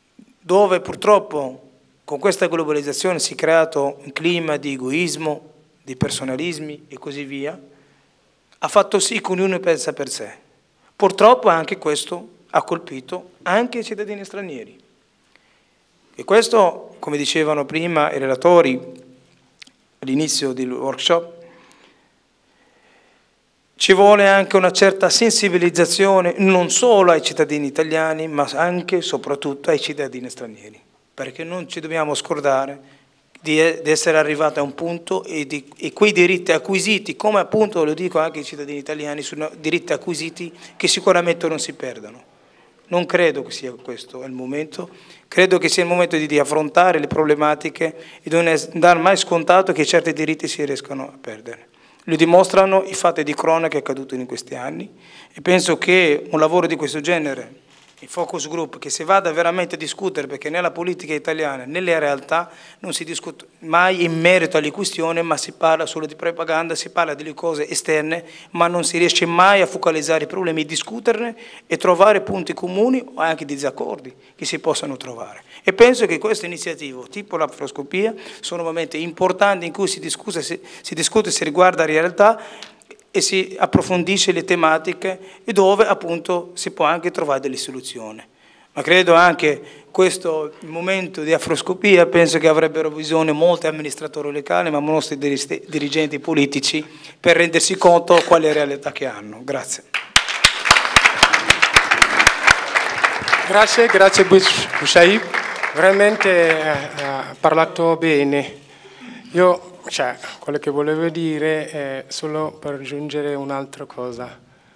dove purtroppo con questa globalizzazione si è creato un clima di egoismo, di personalismi e così via, ha fatto sì che ognuno pensa per sé. Purtroppo anche questo ha colpito anche i cittadini stranieri. E questo, come dicevano prima i relatori all'inizio del workshop, ci vuole anche una certa sensibilizzazione non solo ai cittadini italiani, ma anche e soprattutto ai cittadini stranieri, perché non ci dobbiamo scordare di essere arrivati a un punto e quei diritti acquisiti, come appunto lo dico anche ai cittadini italiani, sono diritti acquisiti che sicuramente non si perdono. Non credo che sia questo il momento, credo che sia il momento di affrontare le problematiche e di non dar mai scontato che certi diritti si riescano a perdere. Lo dimostrano i fatti di cronaca accaduti in questi anni e penso che un lavoro di questo genere, il focus group, che si vada veramente a discutere, perché nella politica italiana, nelle realtà, non si discute mai in merito alle questioni, ma si parla solo di propaganda, si parla delle cose esterne, ma non si riesce mai a focalizzare i problemi, discuterne e trovare punti comuni o anche disaccordi che si possano trovare. E penso che queste iniziative, tipo l'afroscopia, sono momenti importanti in cui si discute, si riguarda la realtà e si approfondisce le tematiche e dove appunto si può anche trovare delle soluzioni. Ma credo anche questo momento di afroscopia, penso che avrebbero bisogno molti amministratori locali, ma molti dirigenti politici, per rendersi conto quale realtà che hanno. Grazie. Grazie Bushaib, veramente ha parlato bene. Quello che volevo dire è solo per aggiungere un'altra cosa.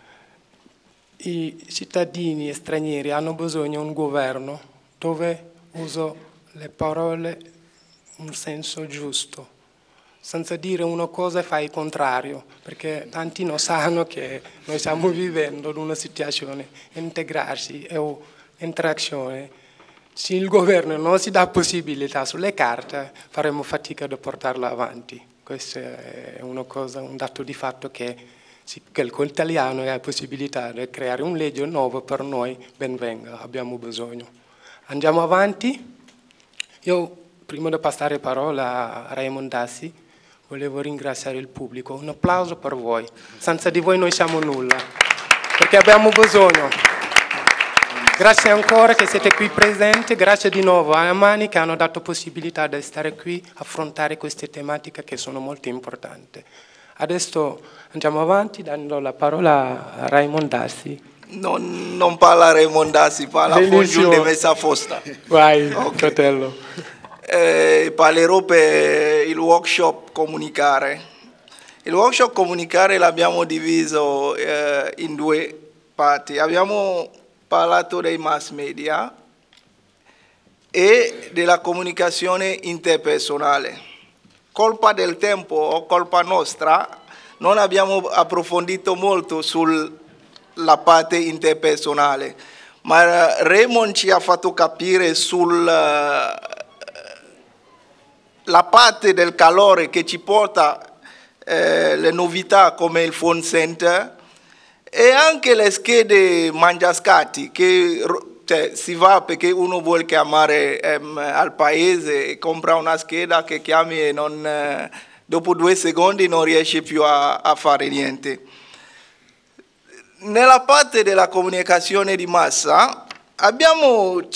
I cittadini stranieri hanno bisogno di un governo dove uso le parole in senso giusto, senza dire una cosa e fai il contrario, perché tanti non sanno che noi stiamo vivendo in una situazione integrarsi o interazione. Se il governo non si dà possibilità sulle carte, faremo fatica a portarla avanti. Questo è una cosa, un dato di fatto che l'italiano ha la possibilità di creare un legge nuovo per noi, ben venga, abbiamo bisogno. Andiamo avanti. Io, prima di passare la parola a Raymond Dassi, volevo ringraziare il pubblico. Un applauso per voi. Senza di voi noi siamo nulla, perché abbiamo bisogno. Grazie ancora che siete qui presenti, grazie di nuovo a Amani che hanno dato possibilità di stare qui a affrontare queste tematiche che sono molto importanti. Adesso andiamo avanti dando la parola a Raymond Dassi. Non parla Raymond Dassi, parla Fongiun de Messa Fosta. Vai, okay. Fratello. Parlerò per il workshop comunicare. Il workshop comunicare l'abbiamo diviso in due parti. Abbiamo parlato dei mass media e della comunicazione interpersonale. Colpa del tempo o colpa nostra, non abbiamo approfondito molto sulla parte interpersonale, ma Raymond ci ha fatto capire sulla parte del calore che ci porta le novità come il phone center e anche le schede mangiascatti che si va perché uno vuole chiamare al paese e compra una scheda che chiami e dopo 2 secondi non riesce più a fare niente. Nella parte della comunicazione di massa abbiamo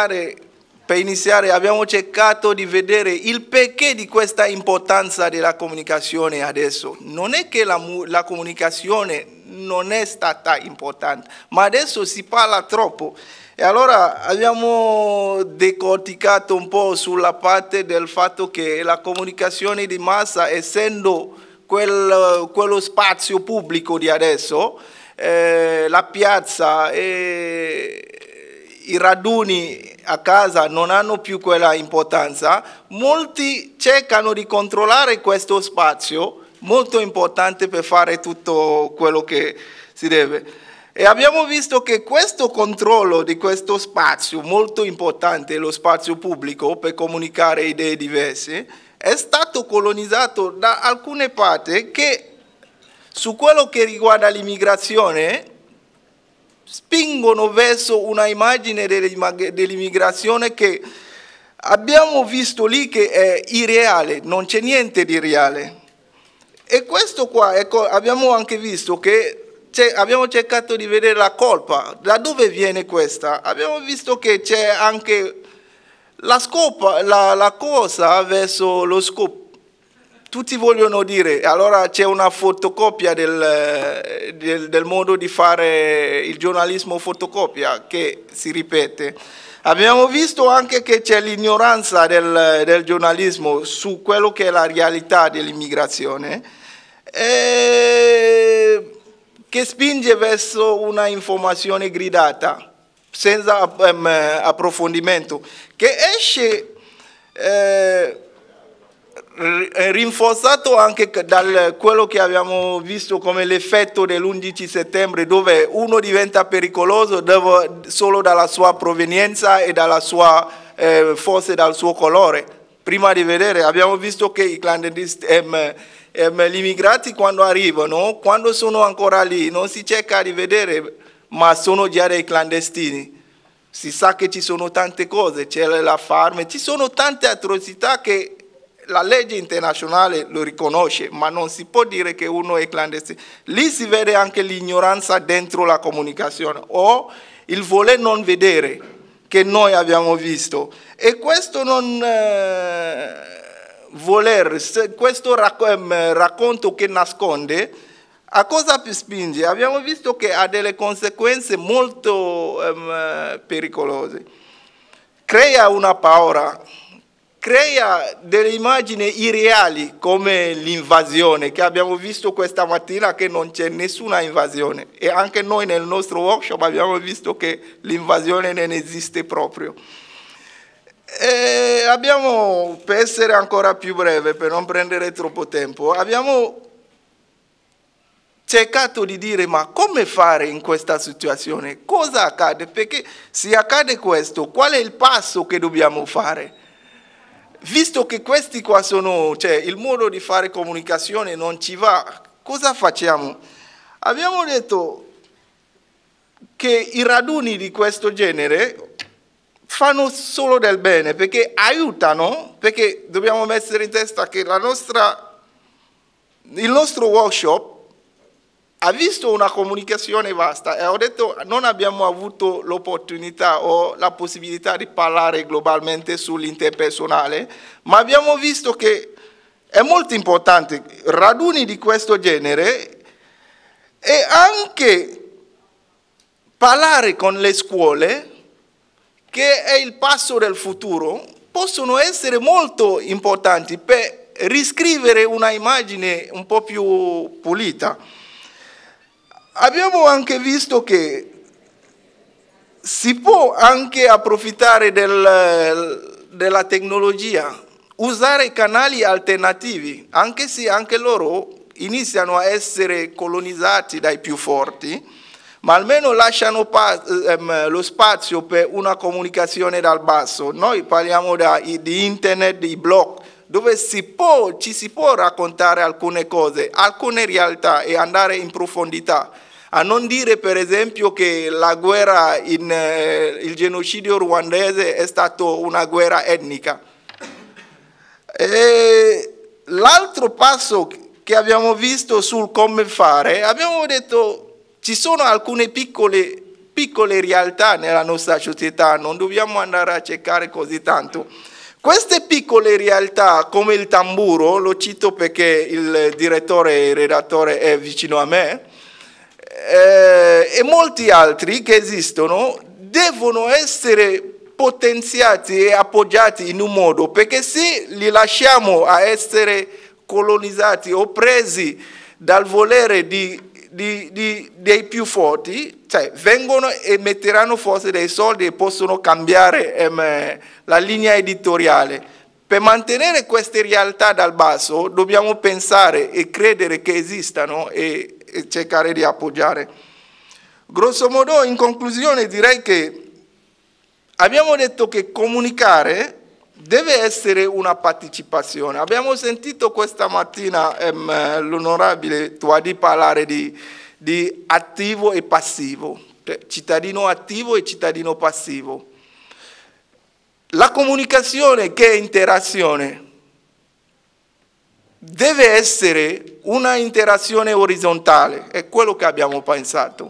cercato di vedere il perché di questa importanza della comunicazione adesso. Non è che la comunicazione non è stata importante, ma adesso si parla troppo. E allora abbiamo decorticato un po' sulla parte del fatto che la comunicazione di massa, essendo quello spazio pubblico di adesso, la piazza e i raduni a casa non hanno più quella importanza, molti cercano di controllare questo spazio molto importante per fare tutto quello che si deve. E abbiamo visto che questo controllo di questo spazio molto importante, lo spazio pubblico per comunicare idee diverse, è stato colonizzato da alcune parti che su quello che riguarda l'immigrazione spingono verso una immagine dell'immigrazione che abbiamo visto lì che è irreale, non c'è niente di reale. E questo qua, ecco, abbiamo anche visto che abbiamo cercato di vedere la colpa, da dove viene questa? Abbiamo visto che c'è anche la cosa verso lo scopo. Tutti vogliono dire, allora c'è una fotocopia del modo di fare il giornalismo fotocopia che si ripete. Abbiamo visto anche che c'è l'ignoranza del giornalismo su quello che è la realtà dell'immigrazione, che spinge verso una informazione gridata, senza approfondimento, che esce rinforzato anche da quello che abbiamo visto come l'effetto dell'11 settembre, dove uno diventa pericoloso solo dalla sua provenienza e dalla sua, forse dal suo colore. Prima di vedere, abbiamo visto che i clandestini, gli immigrati quando arrivano, quando sono ancora lì, non si cerca di vedere, ma sono già dei clandestini. Si sa che ci sono tante cose, c'è la farm, ci sono tante atrocità che la legge internazionale lo riconosce, ma non si può dire che uno è clandestino. Lì si vede anche l'ignoranza dentro la comunicazione o il voler non vedere che noi abbiamo visto. E questo non questo racconto che nasconde, a cosa spinge? Abbiamo visto che ha delle conseguenze molto pericolose. Crea una paura, crea delle immagini irreali come l'invasione, che abbiamo visto questa mattina che non c'è nessuna invasione. E anche noi nel nostro workshop abbiamo visto che l'invasione non esiste proprio. E abbiamo, per essere ancora più breve, per non prendere troppo tempo, abbiamo cercato di dire ma come fare in questa situazione? Cosa accade? Perché se accade questo, qual è il passo che dobbiamo fare? Visto che questi qua sono, cioè il modo di fare comunicazione non ci va, cosa facciamo? Abbiamo detto che i raduni di questo genere fanno solo del bene, perché aiutano, perché dobbiamo mettere in testa che il nostro workshop ha visto una comunicazione vasta e ho detto non abbiamo avuto l'opportunità o la possibilità di parlare globalmente sull'interpersonale, ma abbiamo visto che è molto importante raduni di questo genere e anche parlare con le scuole, che è il passo del futuro, possono essere molto importanti per riscrivere una immagine un po' più pulita. Abbiamo anche visto che si può anche approfittare della tecnologia, usare canali alternativi, anche se anche loro iniziano a essere colonizzati dai più forti, ma almeno lasciano lo spazio per una comunicazione dal basso. Noi parliamo di internet, di blog, dove ci si può raccontare alcune cose, alcune realtà e andare in profondità. A non dire per esempio che la guerra, il genocidio ruandese è stato una guerra etnica. L'altro passo che abbiamo visto sul come fare, abbiamo detto ci sono alcune piccole realtà nella nostra società, non dobbiamo andare a cercare così tanto. Queste piccole realtà come il tamburo, lo cito perché il direttore e il redattore è vicino a me, e molti altri che esistono devono essere potenziati e appoggiati in un modo, perché se li lasciamo a essere colonizzati o presi dal volere dei più forti, cioè vengono e metteranno forse dei soldi e possono cambiare la linea editoriale. Per mantenere queste realtà dal basso dobbiamo pensare e credere che esistano e cercare di appoggiare. Grosso modo, in conclusione, direi che abbiamo detto che comunicare deve essere una partecipazione. Abbiamo sentito questa mattina l'onorabile Touadi parlare di attivo e passivo, cittadino attivo e cittadino passivo. La comunicazione che è interazione deve essere una interazione orizzontale, è quello che abbiamo pensato.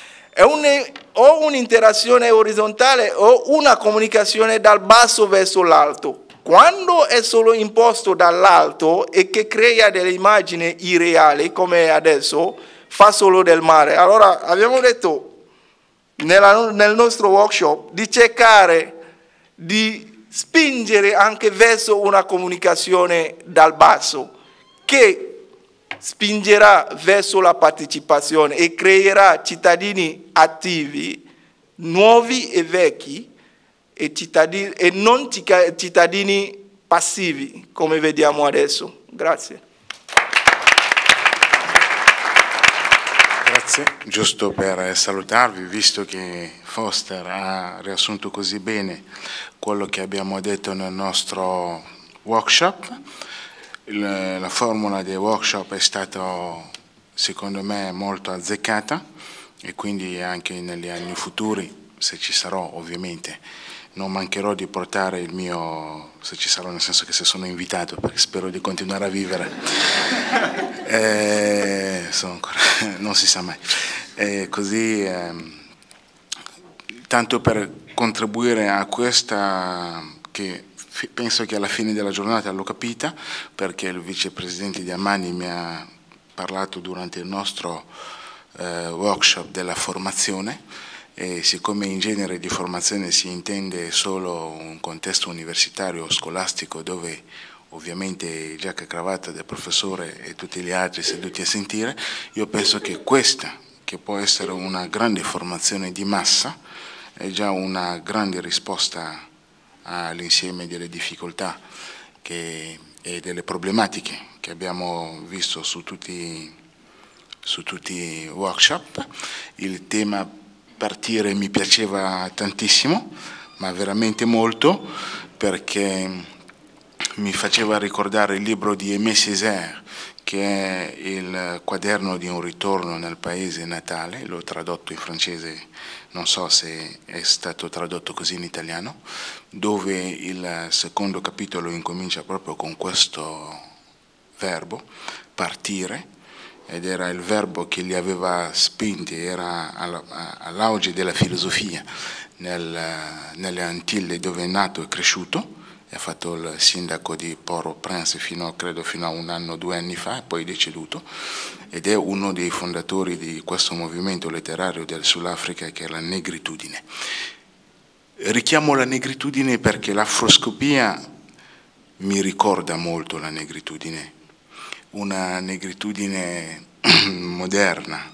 O un'interazione orizzontale o una comunicazione dal basso verso l'alto. Quando è solo imposto dall'alto e che crea delle immagini irreali, come adesso, fa solo del male. Allora abbiamo detto nel nostro workshop di cercare di spingere anche verso una comunicazione dal basso, che spingerà verso la partecipazione e creerà cittadini attivi, nuovi e vecchi, e non cittadini passivi, come vediamo adesso. Grazie. Grazie. Giusto per salutarvi, visto che Foster ha riassunto così bene quello che abbiamo detto nel nostro workshop, la formula del workshop è stata secondo me molto azzeccata e quindi anche negli anni futuri, se ci sarò ovviamente, non mancherò di portare il mio, se ci sarò nel senso che se sono invitato, perché spero di continuare a vivere, non si sa mai, così tanto per contribuire a questa che penso che alla fine della giornata l'ho capita, perché il vicepresidente Diamani mi ha parlato durante il nostro workshop della formazione, e siccome in genere di formazione si intende solo un contesto universitario o scolastico dove ovviamente giacca e cravatta del professore e tutti gli altri seduti a sentire, io penso che questa, che può essere una grande formazione di massa, è già una grande risposta all'insieme delle difficoltà e delle problematiche che abbiamo visto su tutti i workshop. Il tema partire mi piaceva tantissimo, ma veramente molto, perché mi faceva ricordare il libro di Aimé Césaire, che è il quaderno di un ritorno nel paese natale, l'ho tradotto in francese, non so se è stato tradotto così in italiano, dove il secondo capitolo incomincia proprio con questo verbo, partire, ed era il verbo che li aveva spinti, era all'auge della filosofia nelle Antille dove è nato e cresciuto. Ha fatto il sindaco di Port-au-Prince credo fino a 1 anno, 2 anni fa, e poi è deceduto, ed è uno dei fondatori di questo movimento letterario del Sudafrica che è la negritudine. Richiamo la negritudine perché l'afroscopia mi ricorda molto la negritudine, una negritudine moderna,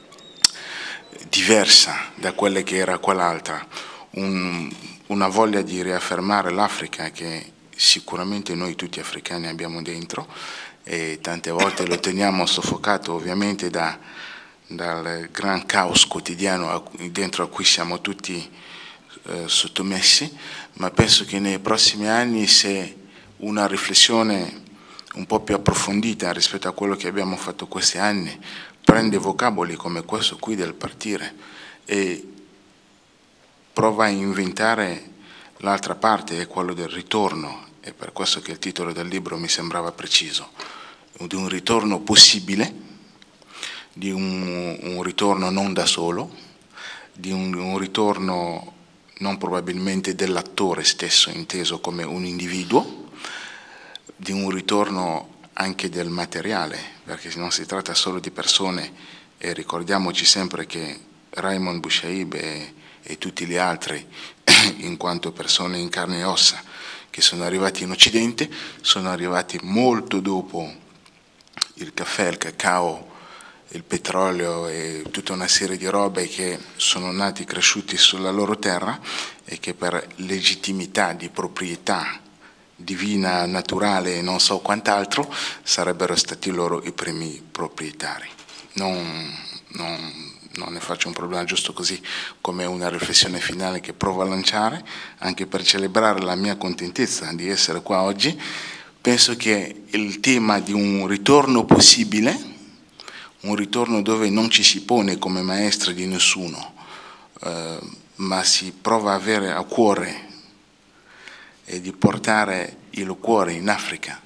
diversa da quella che era quell'altra, una voglia di riaffermare l'Africa che sicuramente noi tutti africani abbiamo dentro, e tante volte lo teniamo soffocato ovviamente dal gran caos quotidiano dentro a cui siamo tutti sottomessi, ma penso che nei prossimi anni, se una riflessione un po' più approfondita rispetto a quello che abbiamo fatto questi anni prende vocaboli come questo qui del partire e prova a inventare l'altra parte, è quello del ritorno, è per questo che il titolo del libro mi sembrava preciso, di un ritorno possibile, di un ritorno non da solo, di un ritorno non probabilmente dell'attore stesso inteso come un individuo, di un ritorno anche del materiale, perché non si tratta solo di persone, e ricordiamoci sempre che Raymond Bushaib e tutti gli altri, in quanto persone in carne e ossa, che sono arrivati in Occidente, sono arrivati molto dopo il caffè, il cacao, il petrolio e tutta una serie di robe che sono nati e cresciuti sulla loro terra e che per legittimità di proprietà divina, naturale e non so quant'altro sarebbero stati loro i primi proprietari. Non ne faccio un problema, giusto così come una riflessione finale che provo a lanciare, anche per celebrare la mia contentezza di essere qua oggi. Penso che il tema di un ritorno possibile, un ritorno dove non ci si pone come maestri di nessuno, ma si prova a avere a cuore e di portare il cuore in Africa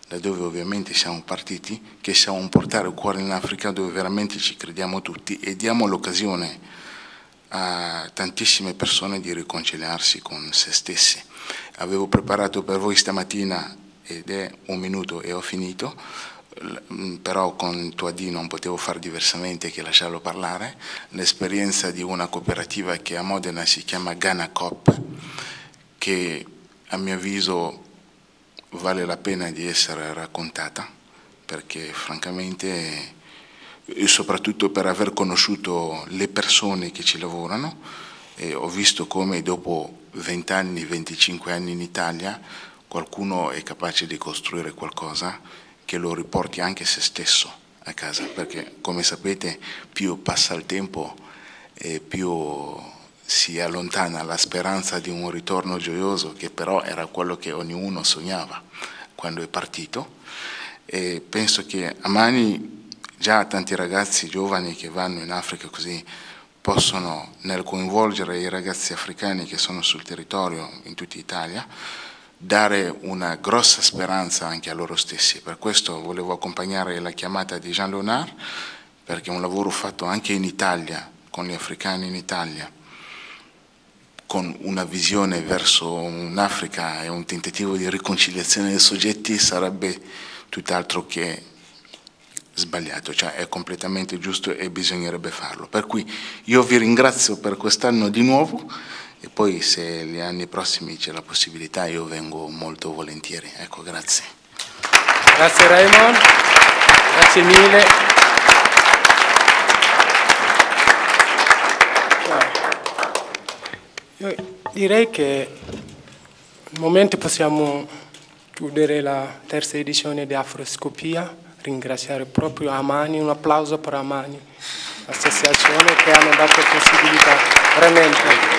da dove ovviamente siamo partiti, che siamo portare il cuore in Africa dove veramente ci crediamo tutti e diamo l'occasione a tantissime persone di riconciliarsi con se stessi. Avevo preparato per voi stamattina, ed è 1 minuto e ho finito, però con Tuadi non potevo fare diversamente che lasciarlo parlare, l'esperienza di una cooperativa che a Modena si chiama Ghana Coop, che a mio avviso vale la pena di essere raccontata, perché francamente, e soprattutto per aver conosciuto le persone che ci lavorano, e ho visto come dopo 20 anni, 25 anni in Italia, qualcuno è capace di costruire qualcosa che lo riporti anche se stesso a casa, perché come sapete più passa il tempo e più si allontana la speranza di un ritorno gioioso, che però era quello che ognuno sognava quando è partito. E penso che a Mani già tanti ragazzi giovani che vanno in Africa così possono, nel coinvolgere i ragazzi africani che sono sul territorio in tutta Italia, dare una grossa speranza anche a loro stessi. Per questo volevo accompagnare la chiamata di Jean Léonard, perché è un lavoro fatto anche in Italia, con gli africani in Italia, con una visione verso un'Africa e un tentativo di riconciliazione dei soggetti, sarebbe tutt'altro che sbagliato, cioè è completamente giusto e bisognerebbe farlo. Per cui io vi ringrazio per quest'anno di nuovo e poi se gli anni prossimi c'è la possibilità io vengo molto volentieri. Ecco, grazie. Grazie Raymond, grazie mille. Io direi che al momento possiamo chiudere la terza edizione di Afroscopia, ringraziare proprio Amani, un applauso per Amani, l'associazione che hanno dato possibilità veramente.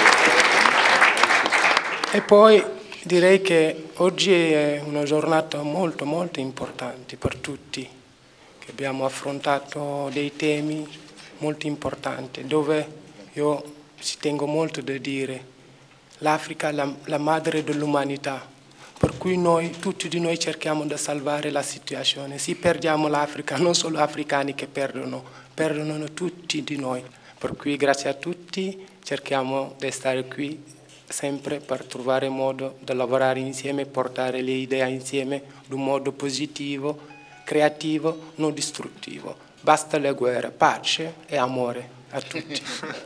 E poi direi che oggi è una giornata molto molto importante per tutti, che abbiamo affrontato dei temi molto importanti, dove io ci tengo molto a dire l'Africa è la madre dell'umanità, per cui noi, tutti di noi cerchiamo di salvare la situazione. Se perdiamo l'Africa, non solo gli africani che perdono tutti di noi. Per cui grazie a tutti, cerchiamo di stare qui sempre per trovare modo di lavorare insieme e portare le idee insieme in un modo positivo, creativo, non distruttivo. Basta le guerre, pace e amore a tutti.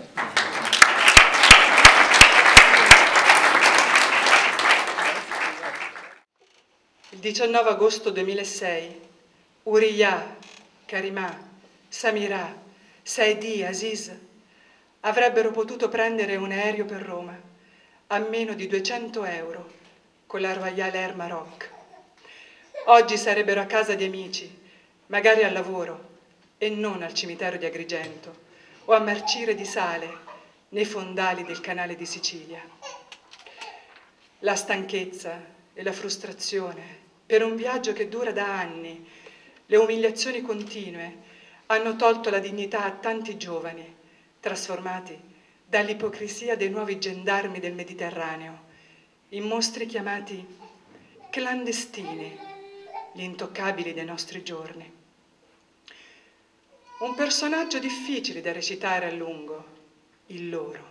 Il 19 agosto 2006, Uriya, Karimah, Samirah, Saidi, Aziz avrebbero potuto prendere un aereo per Roma a meno di 200 euro con la Royal Air Maroc. Oggi sarebbero a casa di amici, magari al lavoro e non al cimitero di Agrigento o a marcire di sale nei fondali del canale di Sicilia. La stanchezza e la frustrazione per un viaggio che dura da anni, le umiliazioni continue hanno tolto la dignità a tanti giovani, trasformati dall'ipocrisia dei nuovi gendarmi del Mediterraneo in mostri chiamati clandestini, gli intoccabili dei nostri giorni. Un personaggio difficile da recitare a lungo, il loro.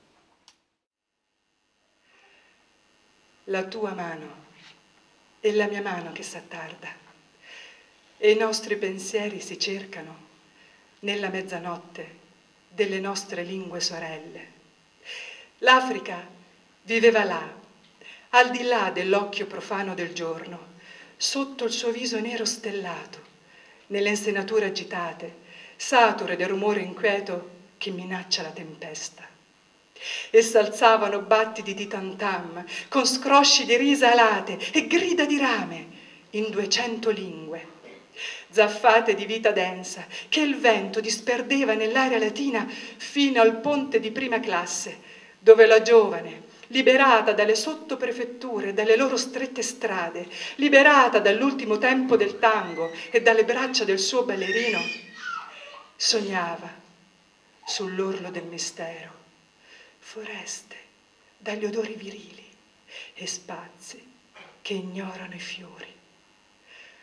La tua mano e la mia mano che s'attarda, e i nostri pensieri si cercano nella mezzanotte delle nostre lingue sorelle. L'Africa viveva là, al di là dell'occhio profano del giorno, sotto il suo viso nero stellato, nelle insenature agitate, sature del rumore inquieto che minaccia la tempesta. E s'alzavano battiti di tantam, con scrosci di risa alate e grida di rame in 200 lingue. Zaffate di vita densa che il vento disperdeva nell'aria latina fino al ponte di prima classe, dove la giovane, liberata dalle sottoprefetture, dalle loro strette strade, liberata dall'ultimo tempo del tango e dalle braccia del suo ballerino, sognava sull'orlo del mistero foreste dagli odori virili e spazi che ignorano i fiori.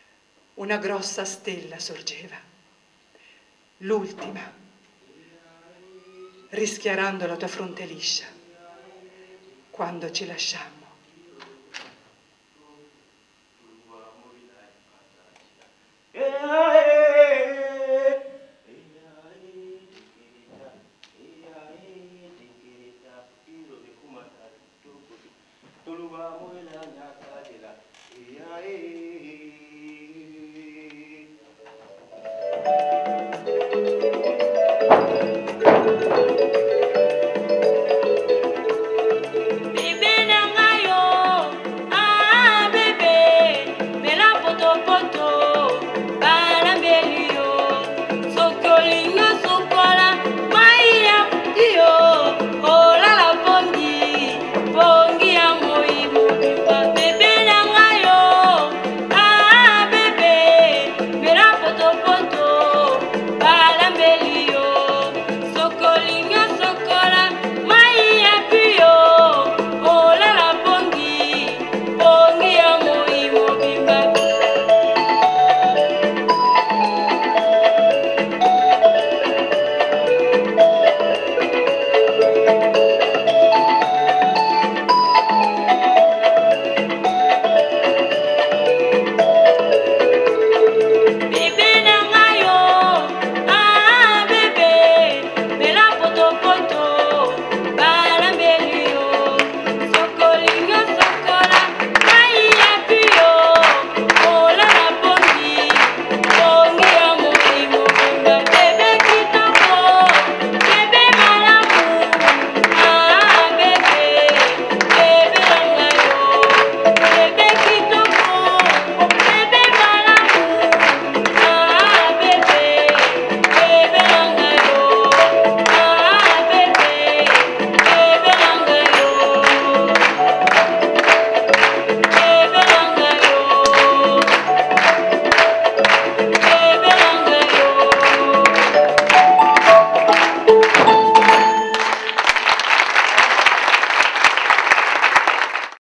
una grossa stella sorgeva, l'ultima, rischiarando la tua fronte liscia, quando ci lasciammo. Tolu ba mo la nya ka de la,